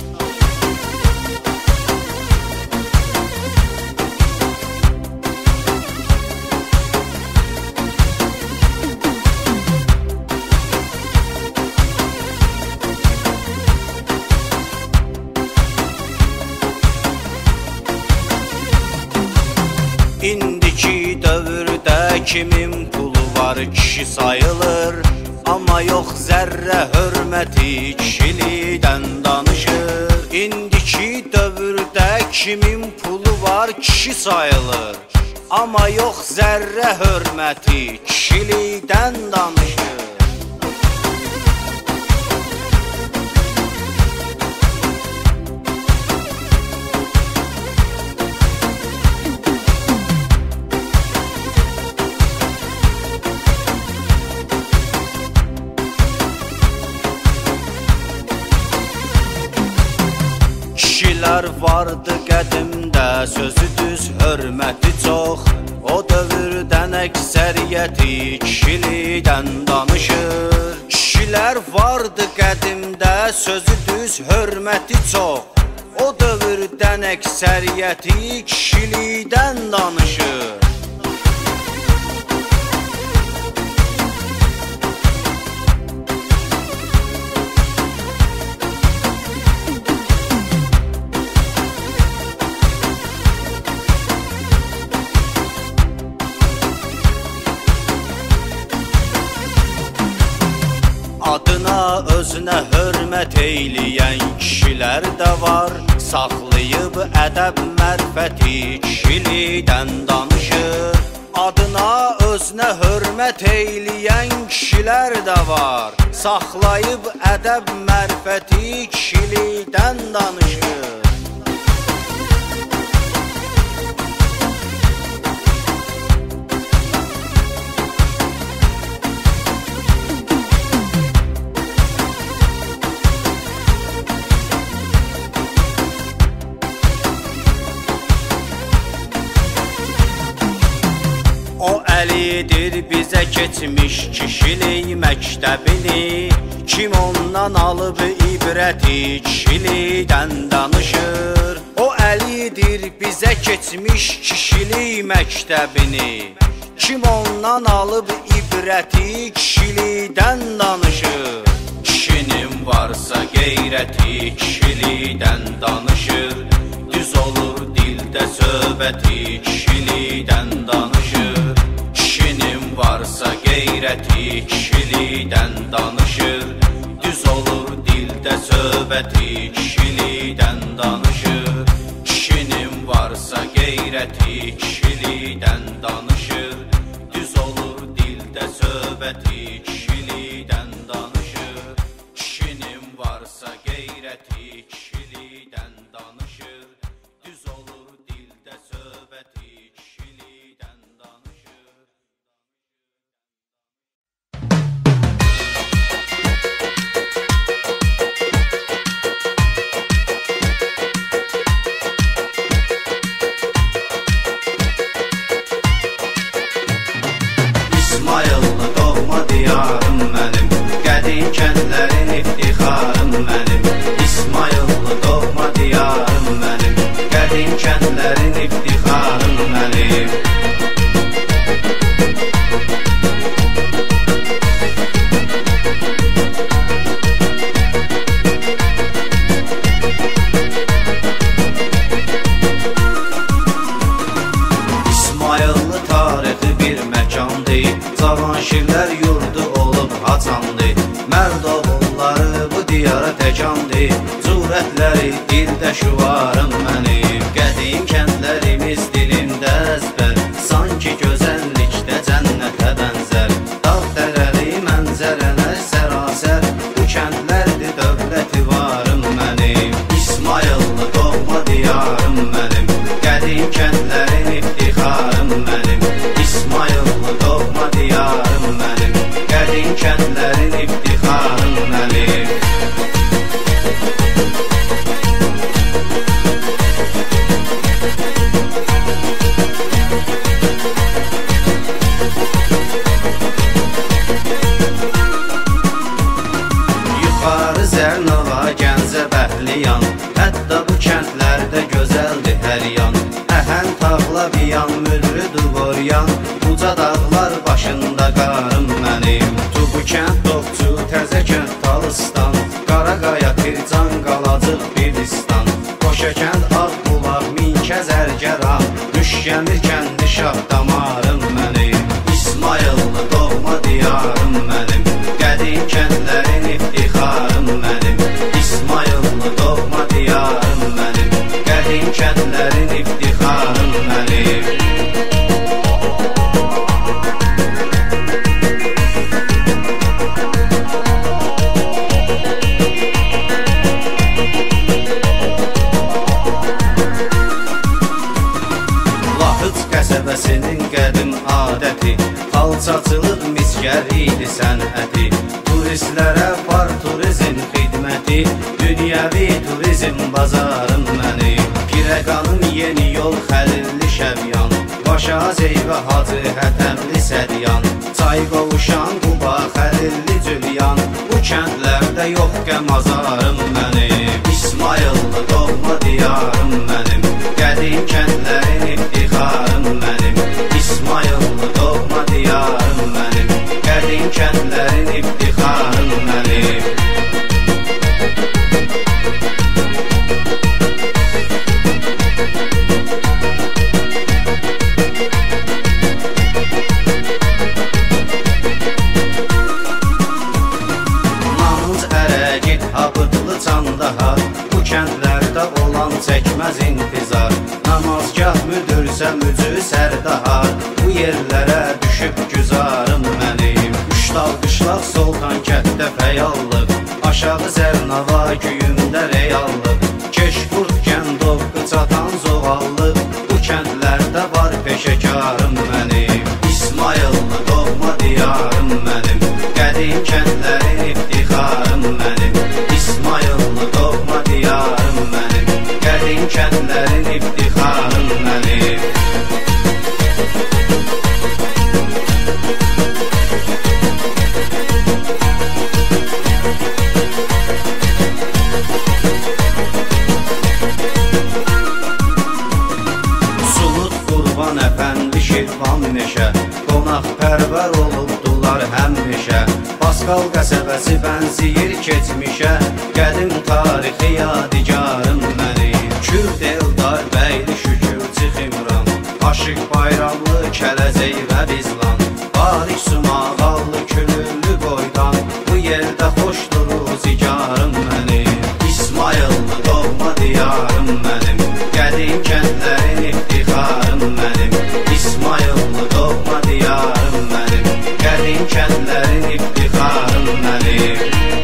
İndiki dövrdə kimin pulu var kişi sayılır. Amma yox zərrə hörməti kişilikdən danışır. İndiki dövrdə kimin pulu var kişi sayılır. Amma yox zərrə hörməti kişilikdən danışır. Kişilər vardı qədimdə, sözü düz, hörməti çox. O dövrdən əksəriyyəti kişilikdən danışır. Kişilər vardı qədimdə, sözü düz, hörməti çox. O dövrdən əksəriyyəti kişilikdən danışır. hörmət eyləyən kişilər də var, saxlayıb ədəb mərfəti kişilikdən danışır. Adına özünə hörmət eyləyən kişilər də var, saxlayıb ədəb mərfəti kişilikdən danışır. O əlidir bizə keçmiş kişilik məktəbini, kim ondan alıb ibrəti kişilikdən danışır. O əlidir bizə keçmiş kişilik məktəbini, kim ondan alıb ibrəti kişilikdən danışır. Kişinin varsa qeyrəti kişilikdən danışır, düz olur dildə söhbəti kişilikdən danışır. Kişinin varsa qeyrəti kişilikdən danışır, düz olur dildə söhbəti kişilikdən danışır. Kişinin varsa qeyrəti kişilikdən danışır, düz olur dildə söhbəti kişilikdən danışır. Kişinin varsa qeyrəti kişilikdən danışır, düz olur dildə söhbəti kişilikdən danışır. İsmayıllı doğma diyarım mənim, qədim kəndlərin iftixarım mənim. İsmayıllı doğma diyarım mənim, qədim kəndlərin iftixarım mənim. İsmayıllı tarixi bir məkandır, Cavanşirlər yurdu olub haçandır. Mərd oğulları bu diyara təkandır, cürətləri dildə şüvarım mənim. Qədim kəndlərimiz dilində əzbər, sanki gözəllikdə cənnətə bənzər. Dağ dərəli mənzərələr sərasər, bu kəndlərdir dövləti varım mənim. İsmayıllı doğma diyarım mənim, qədim kəndlərin iftixarım mənim. İsmayıllı doğma diyarım mənim, qədim kəndlərin iftixarım mənim. Yuxarı Zərnala, Gəncə, Bəhliyan, hətta bu kəndlərdə gözəldir hər yan. Əhən tağla biyan, mürrü duvoryan, uca dağlar başında qarım mənim. Tubu kənd, Doğçu, Təzə kənd, Talıstan, Qaraqaya, Pircan, Qalacıq, Biristan, Qoşa kənd, Ağbulaq, Minkəzər, Gərah, Müşgəmir kəndi, Şah damarım mənim. İsmayıllı doğma diyarım mənim, qədim kəndlərin iftixarım mənim. İsmayıllı doğma diyarım mənim, qədim kəndlərin iftixarım mənim. Lahıc qəsəbəsinin qədim adəti, xalçaçılıq misgər idi sənəti. Turistlərə var turizm xidməti, dünyəvi turizm bazarım mənim. Pirəqanım yeni yol Xəlilli Şəbyan, Başazey və Hacı Hətəmli Sədyan, Çay qovuşan Quba, Xəlilli Cülyan, bu kəndlərdə yox qəmazarım mənim. İsmayıllı doğma diyarım mənim, qədim kəndlərin iftixarım mənim. İsmayıllı doğma diyarım mənim, qədim kəndlərin iftixarım mənim. Namız ərə git, Habı çəkməz intizar. Namazgah müdürsə mücü sərdahar, bu yerlərə düşüb güzarım mənim. Üşdal qışlaq soltan kətdə fəyallıq, aşağı Zərnava güyündə reyallıq. Keşqurt kəndovqı çatan zoğallıq, bu kəndlərdə var peşəkarım mənim. İsmayıllı doğma diyarım mənim, qədim kəndlərin iftixarım mənim. İsmayıllı doğma diyarım mənim, qədim kəndlərin iftixarım mənim. Əfəndi Şirvan meşə, qonaq pərvər olubdular həmişə. Paskal qəsəbəsi bənziyir keçmişə, qədim tarixi yadigarım mənim. Kürd Eldar bəyli şükürçi Ximran, Aşıq Bayramlı Kələcək və Bizlan, Barik Sumağallı külüllü boydan, bu yerdə xoşdur ruzigarım mənim. İsmayıllı doğma diyarım mənim, qədim kəndlərin iftixarım mənim. İsmayıllı doğma diyarım mənim, qədim kəndlərin iftixarım mənim.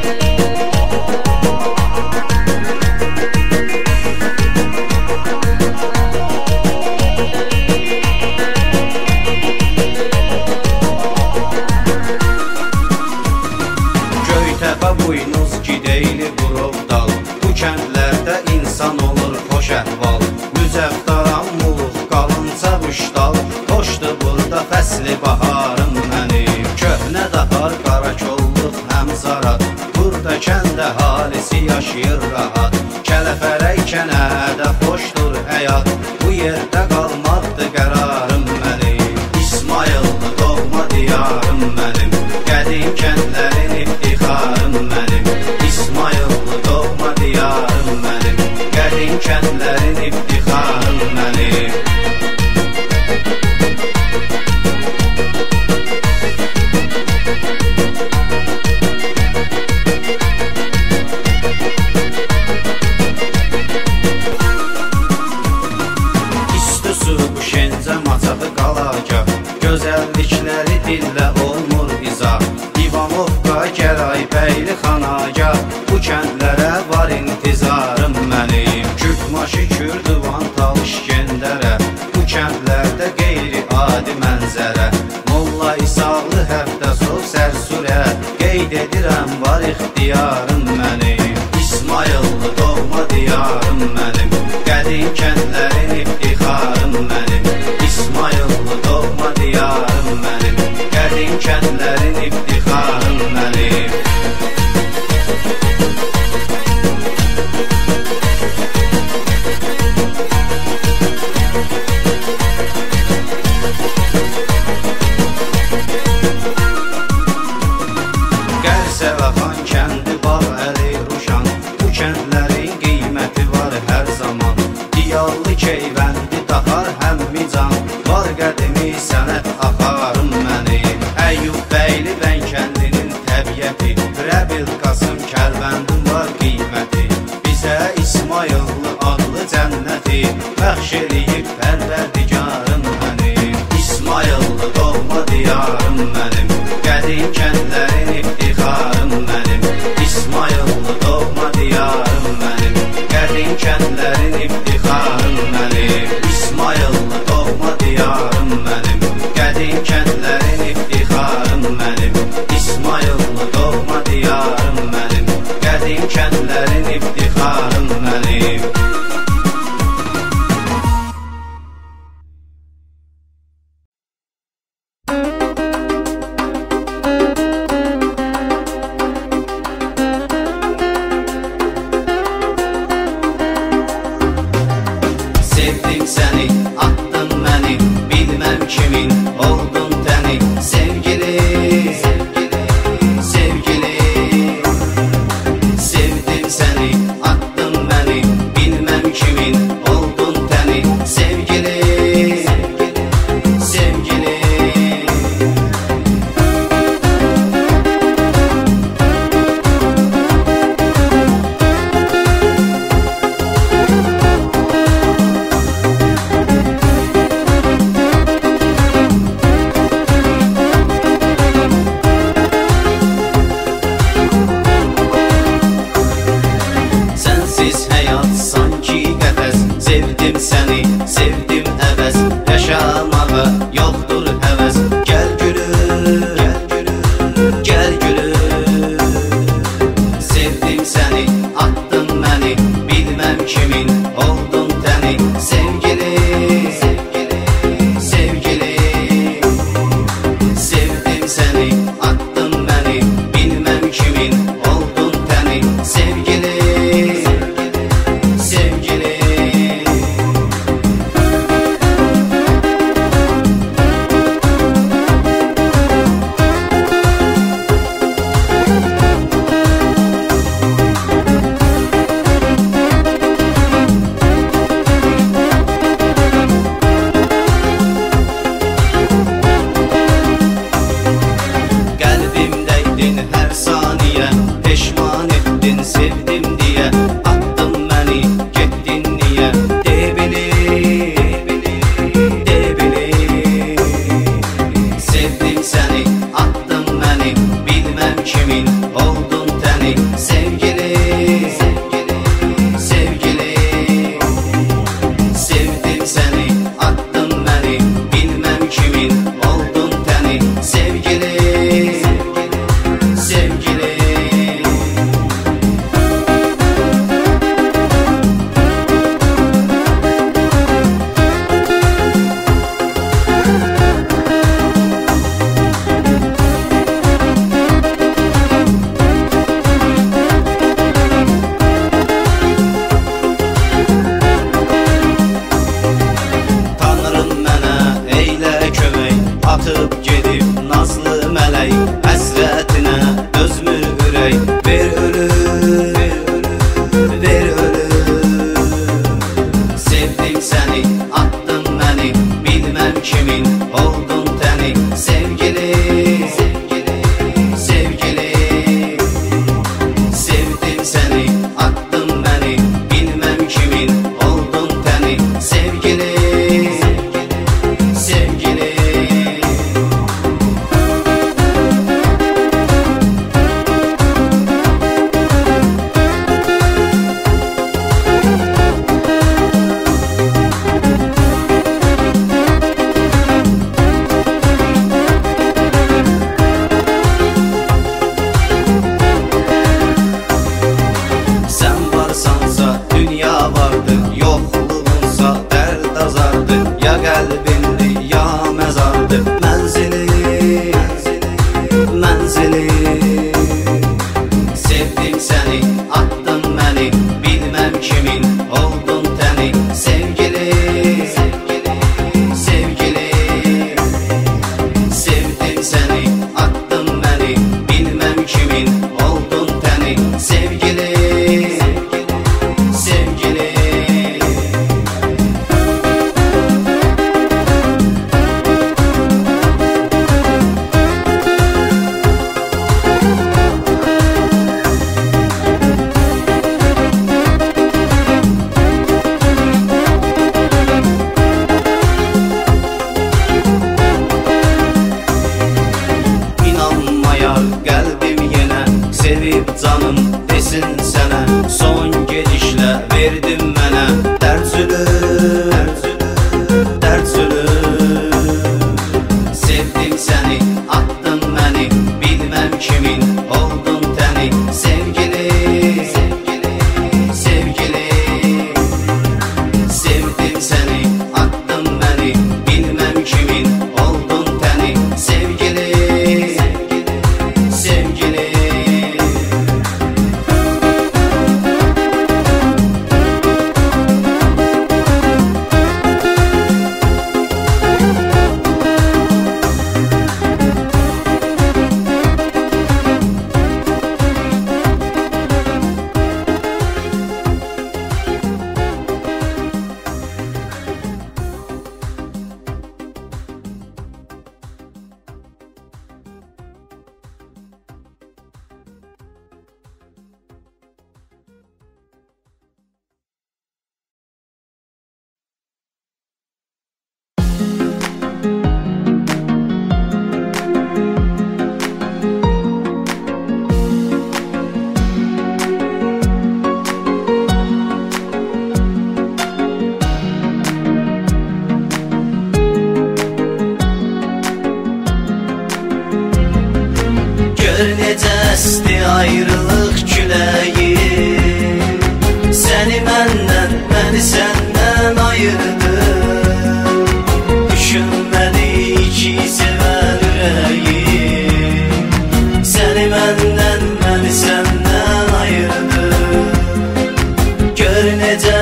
Göytəpə buynuz gideyli Burovdal, bu kəndlərdə insan olur xoş əhval. Müzəftaran muluq qalınca quşdal, xoşdur burada fəsli baharım mənim. Köhnə dahar qara kolluq həm zarat, burada kənd əhalisi yaşayır rahat. Kələfərək kənədə xoşdur həyat, bu yerdə qalmaqdır qərarım mənim. İsmayıllı doğma diyarım mənim, qədim kəndlərin iftixarım mənim. İsmayıllı doğma diyarım mənim, qədim kəndlərin iftixarım mənim. Gözəllikləri dillə olmur izah, İvanovqa, Gəray, Bəyli, Xanaga, bu kəndlərə var intizarım mənim. Kürtmaşı, Kürdivan, Talış, Gəndərə, bu kəndlərdə qeyri-adi mənzərə. Molla İsaqlı, Həftəzov, Sərsürə, qeyd edirəm var ixtiyarım mənim. İsmayıllı doğma diyarım mənim, qədim kəndlərin iftixarım mənim. İsmayıllı doğma diyarım mənim, qədim kəndlərin iftixarım mənim. Qərsəvəxan kəndi bağ əli ruşan, bu kəndlərin qiyməti var hər zaman. Diyallı keyvəndi dahar həmmican, var qədimi sənət axarım mənim. Əyyub bəyli bən kəndinin təbiəti, Rəbil Qasım Kərbəndin var qiyməti. Bizə İsmayıllı adlı cənnəti, bəxş eləyib pərverdigarım mənim. İsmayıllı doğma diyarım mənim, qədim kəndlərin iftixarım mənim. İsmayıllı doğma diyarım mənim, qədim kəndlərin iftixarım mənim. İsmayıllı doğma diyarım mənim, qədim kəndlərin iftixarım mənim. İsmayıllı doğma diyarım mənim, qədim kəndlərin iftixarım mənim. Sevdim səni, atdın məni, bilməm kimin oldun təni. Sevgili, sevgili, sevgili, sevdim səni, aşkda yoxdur həvəs. Gəl gülüm, gəl gülüm, sevdim səni, attın məni, bilməm kimin oldun təni. Sevgili, sevgili, sevdim səni, attın məni, bilməm kimin oldun təni. Sevgili, sevgili. Qəlbimdəydin hər saniyə, peşman etdin sevdim deyə. Attın məni, getdin niyə? De bilir, de bilir, sevdim səni, attın məni, bilməm kimin oldun təni. Sevgili, sevgili, sevdim səni, attın məni, bilməm kimin oldun təni. Sevgili, sevgili. Tanrım mənə eylə kömək, atıb gedib nazlı mələk. Həsrətinə dözmür ürək, ver ölüm, ver ölüm. Sevdim səni, attın məni, bilməm kimin oldun təni. Sevgili, sevgili, sevdim səni, attın məni, bilməm kimin oldun təni. Sevgili, sevgili. Sən varsansa dünya vardır, yoxluğunsa dərd azardır. Ya qəlbindir, ya məzardır, mənzili, mənzili. Sevdim səni, attın məni, bilməm kimin oldun təni. Sevgili, sevgili, sevdim səni, attın məni, bilməm kimin oldun təni. Sevgili, sevgili.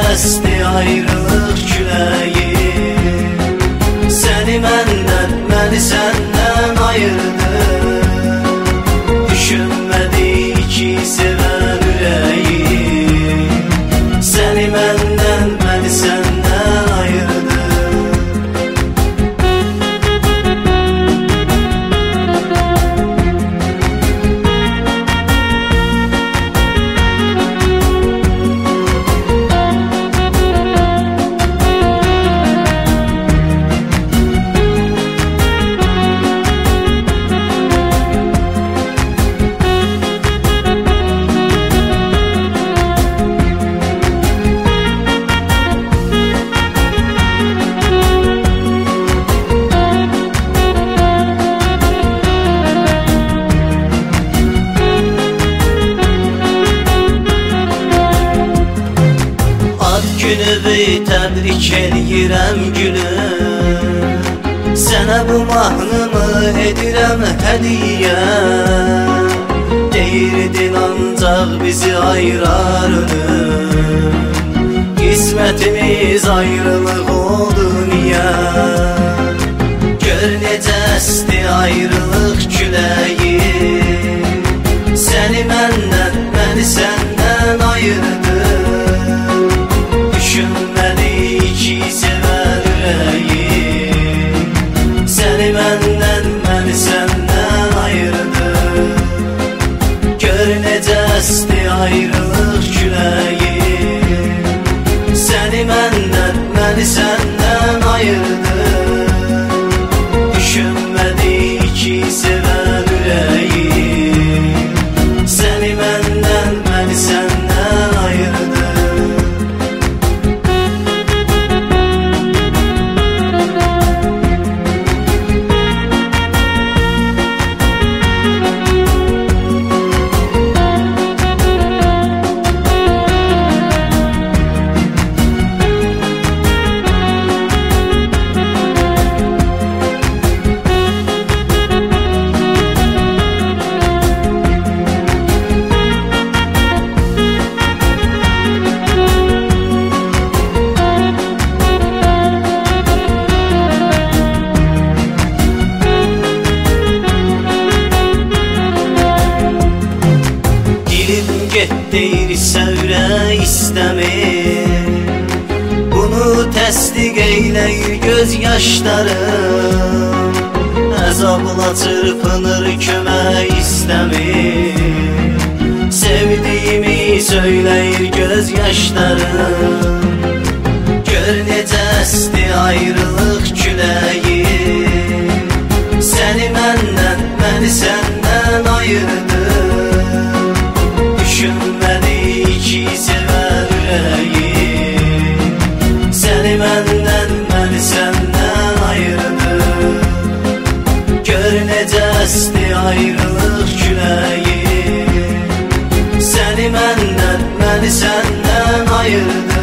esti ayrılıq küləyi. Səni məndən, məni səndən ayırdı. Düşünmədi ki sevən ürəyi. Səni məndən, məni səndən ayırdı. Günüvü təbrik eləyirəm gülüm. Sənə bu mahnımı edirəm hədiyə. Deyirdin ancaq bizi ayırar ölüm. Qismətimiz ayrılıq oldu niyə? Gör necə esti ayrılıq küləyi. Səni məndən, məni səndən ayırdı. Düşünmədi ki sevən ürəyi. Səni məndən, məni səndən ayırdı. Gör necə esti ayrılıq küləyi. Səni məndən, məni səndən ayırdı. Düşünmədi ki sevən ürəyi. Səni məndən, məni səndən ayırdı. Get deyirsə ürək istəmir. Bunu təsdiq eyləyir göz yaşlarım. Əzabla çırpınır kömək istəmir. Sevdiyimi söyləyir göz yaşlarım. Gör necə esti ayrılıq küləyi. Səni məndən, məni səndən ayırdı. Düşünmədi ki sevən ürəyi. Səni məndən, məni səndən ayırdı. Gör necə esti ayrılıq küləyi. Səni məndən, məni səndən ayırdı.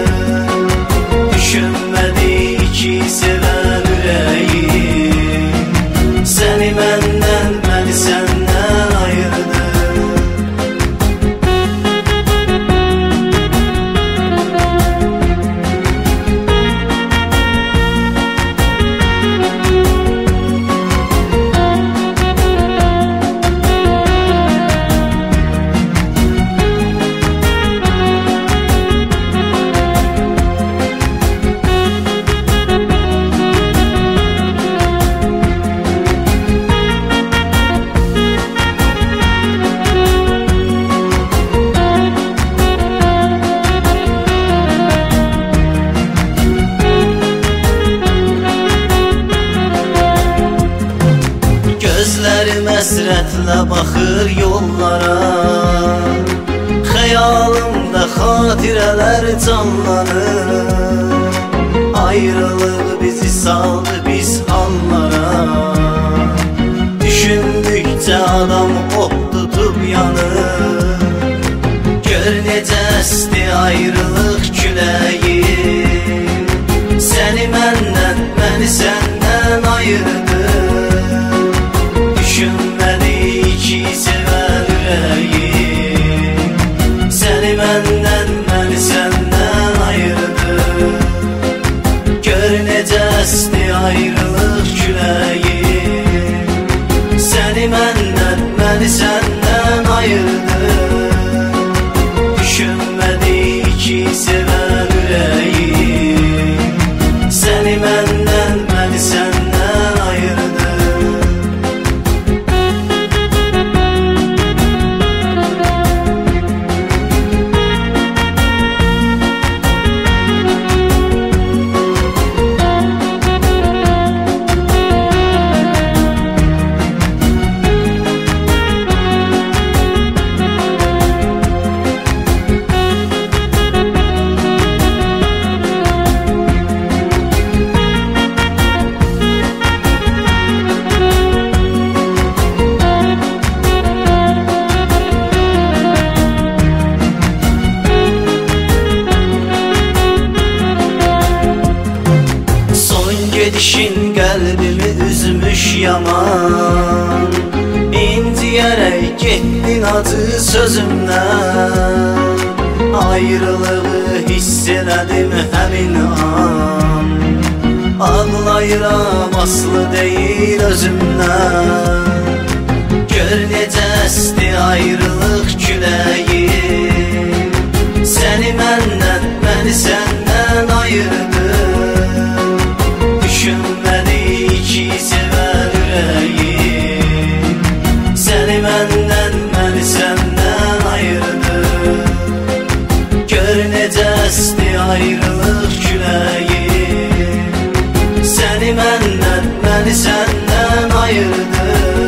Düşünmədi ki sevən ürəyi. Səni məndən, məni səndən ayırdı. Gözlərim əsrətlə baxır yollara. Xəyalımda xatirələr canlanır. Ayrılıq bizi saldı biz hallara. Düşündükcə adam od tutub yanır. Gör necə esti ayrılıq küləyi. Səni məndən, məni səndən ayırdı. Düşünmədi ki sevən ürəyi. Səni məndən, məni səndən ayırdı. yaman. İnciyərək getdin acı sözümdən, ayrılığı hiss elədim həmin an. Ağlayıram aslı deyil özümdən, gör necə əsdi ayrılıq küləyi. Səni məndən, məni səndən ayırdı, düşünmədi ki sevər ürəyi. Səni məndən, məni səndən ayırdı, gör necə əsdi ayrılıq küləyi. Səni məndən, məni səndən ayırdı,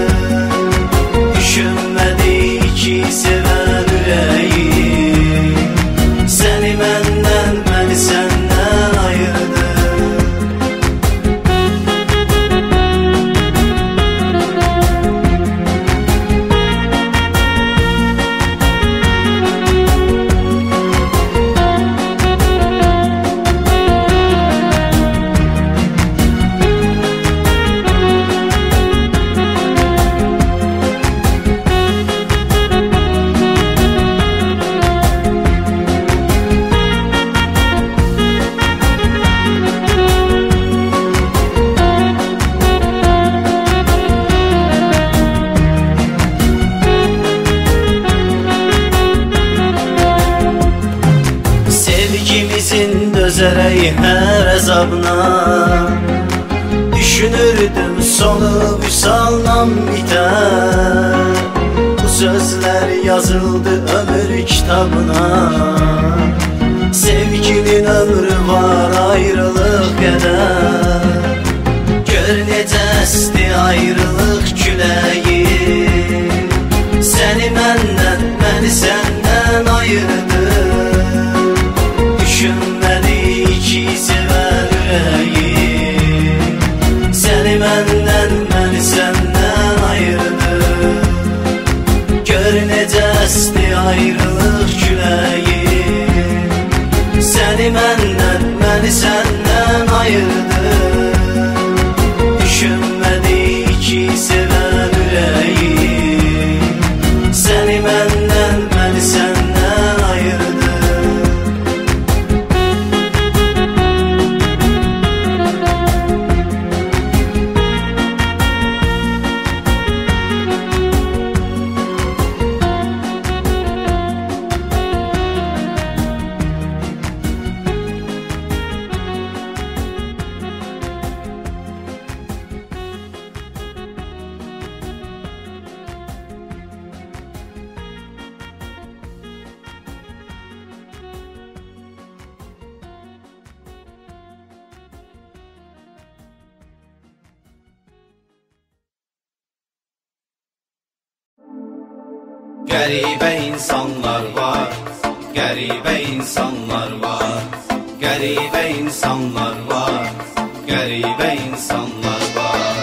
düşünmədi ki sevər ürəyi. Səni məndən, məni səndən ayırdı. Dözərək hər əzabına, düşünürdüm sonu vüsalla bitər. Bu sözlər yazıldı ömür kitabına, sevginin ömrü var ayrılıq qədər. Gör necə əsdi ayrılıq küləyi. Səni məndən, məni səndən ayırdı, düşünmədi ki sevər ürəyi. Səni məndən, məni səndən ayırdı, gör necə əsdi ayrılıq küləyi. Səni məndən, məni səndən ayırdı, düşünmədi ki sevər ürəyi. Səni məndən, məni səndən ayırdı. Qəribə insanlar var, qəribə insanlar var, qəribə insanlar var, qəribə insanlar var.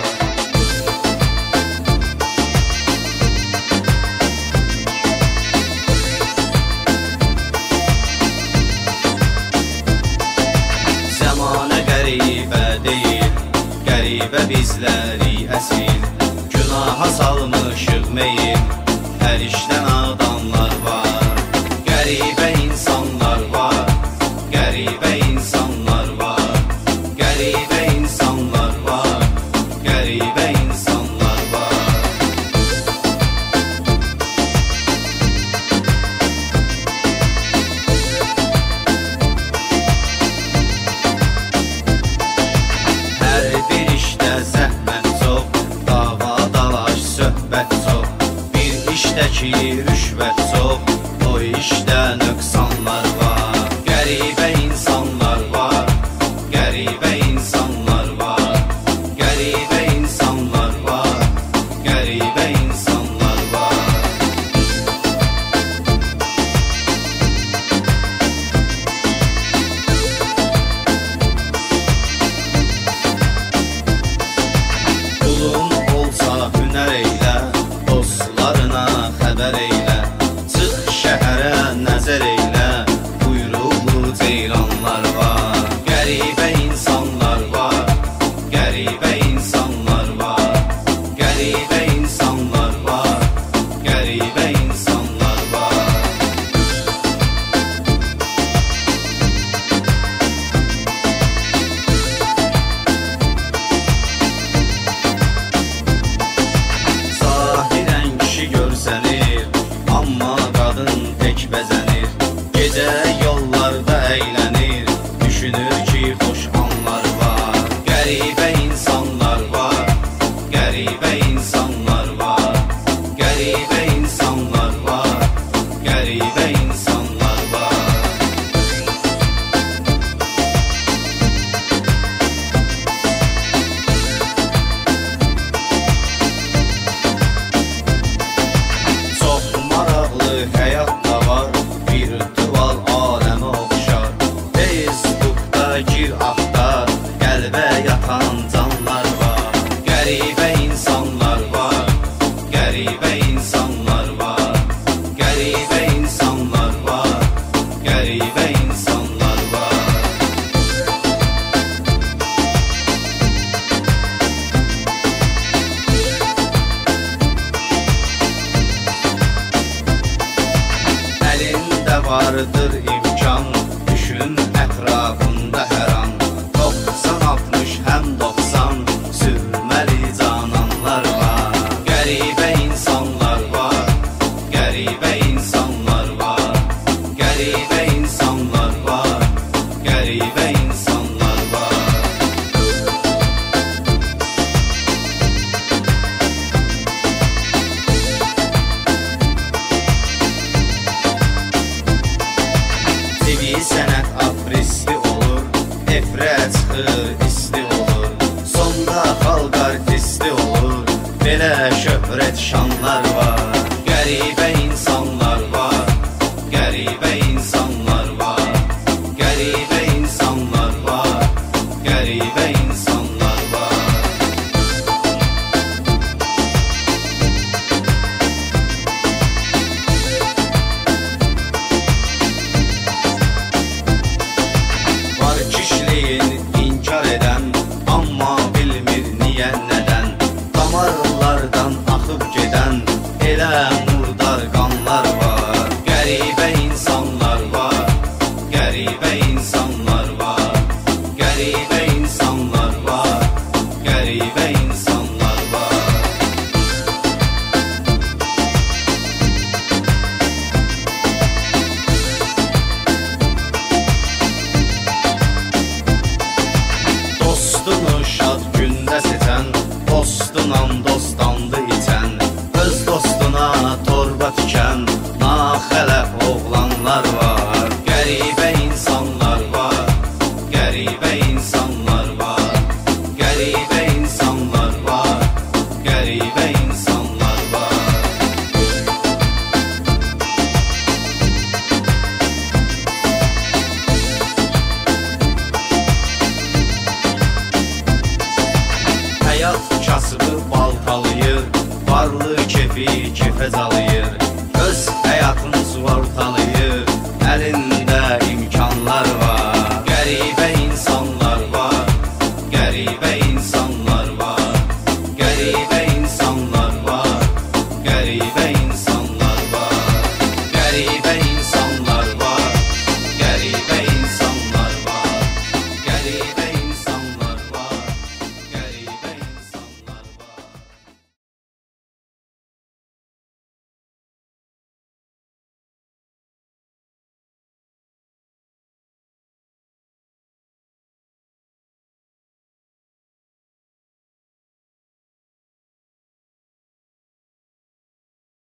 Zəmanə qəribə deyil, qəribə bizləri əsir, günaha salmışıq meyil, hər işdən adamlar var. Qəribə insanlar var, qəribə insanlar var, qəribə insanlar var, qəribə insanlar var. Hər bir işdə zəhmət çox, dava dalaş söhbət çox, İşdəki vardır imkan, düşün ətrafında hər an. Doxsan altmış həm doxsan sürməli cananlar var. Qəribə insanlar var, qəribə insanlar var, qəribə insanlar var, qəribə insanlar var. Tivi sənət apristi olur, efrə çıxır, isti olur. Sonda xalq artisti olur, belə şöhrət şanlar var.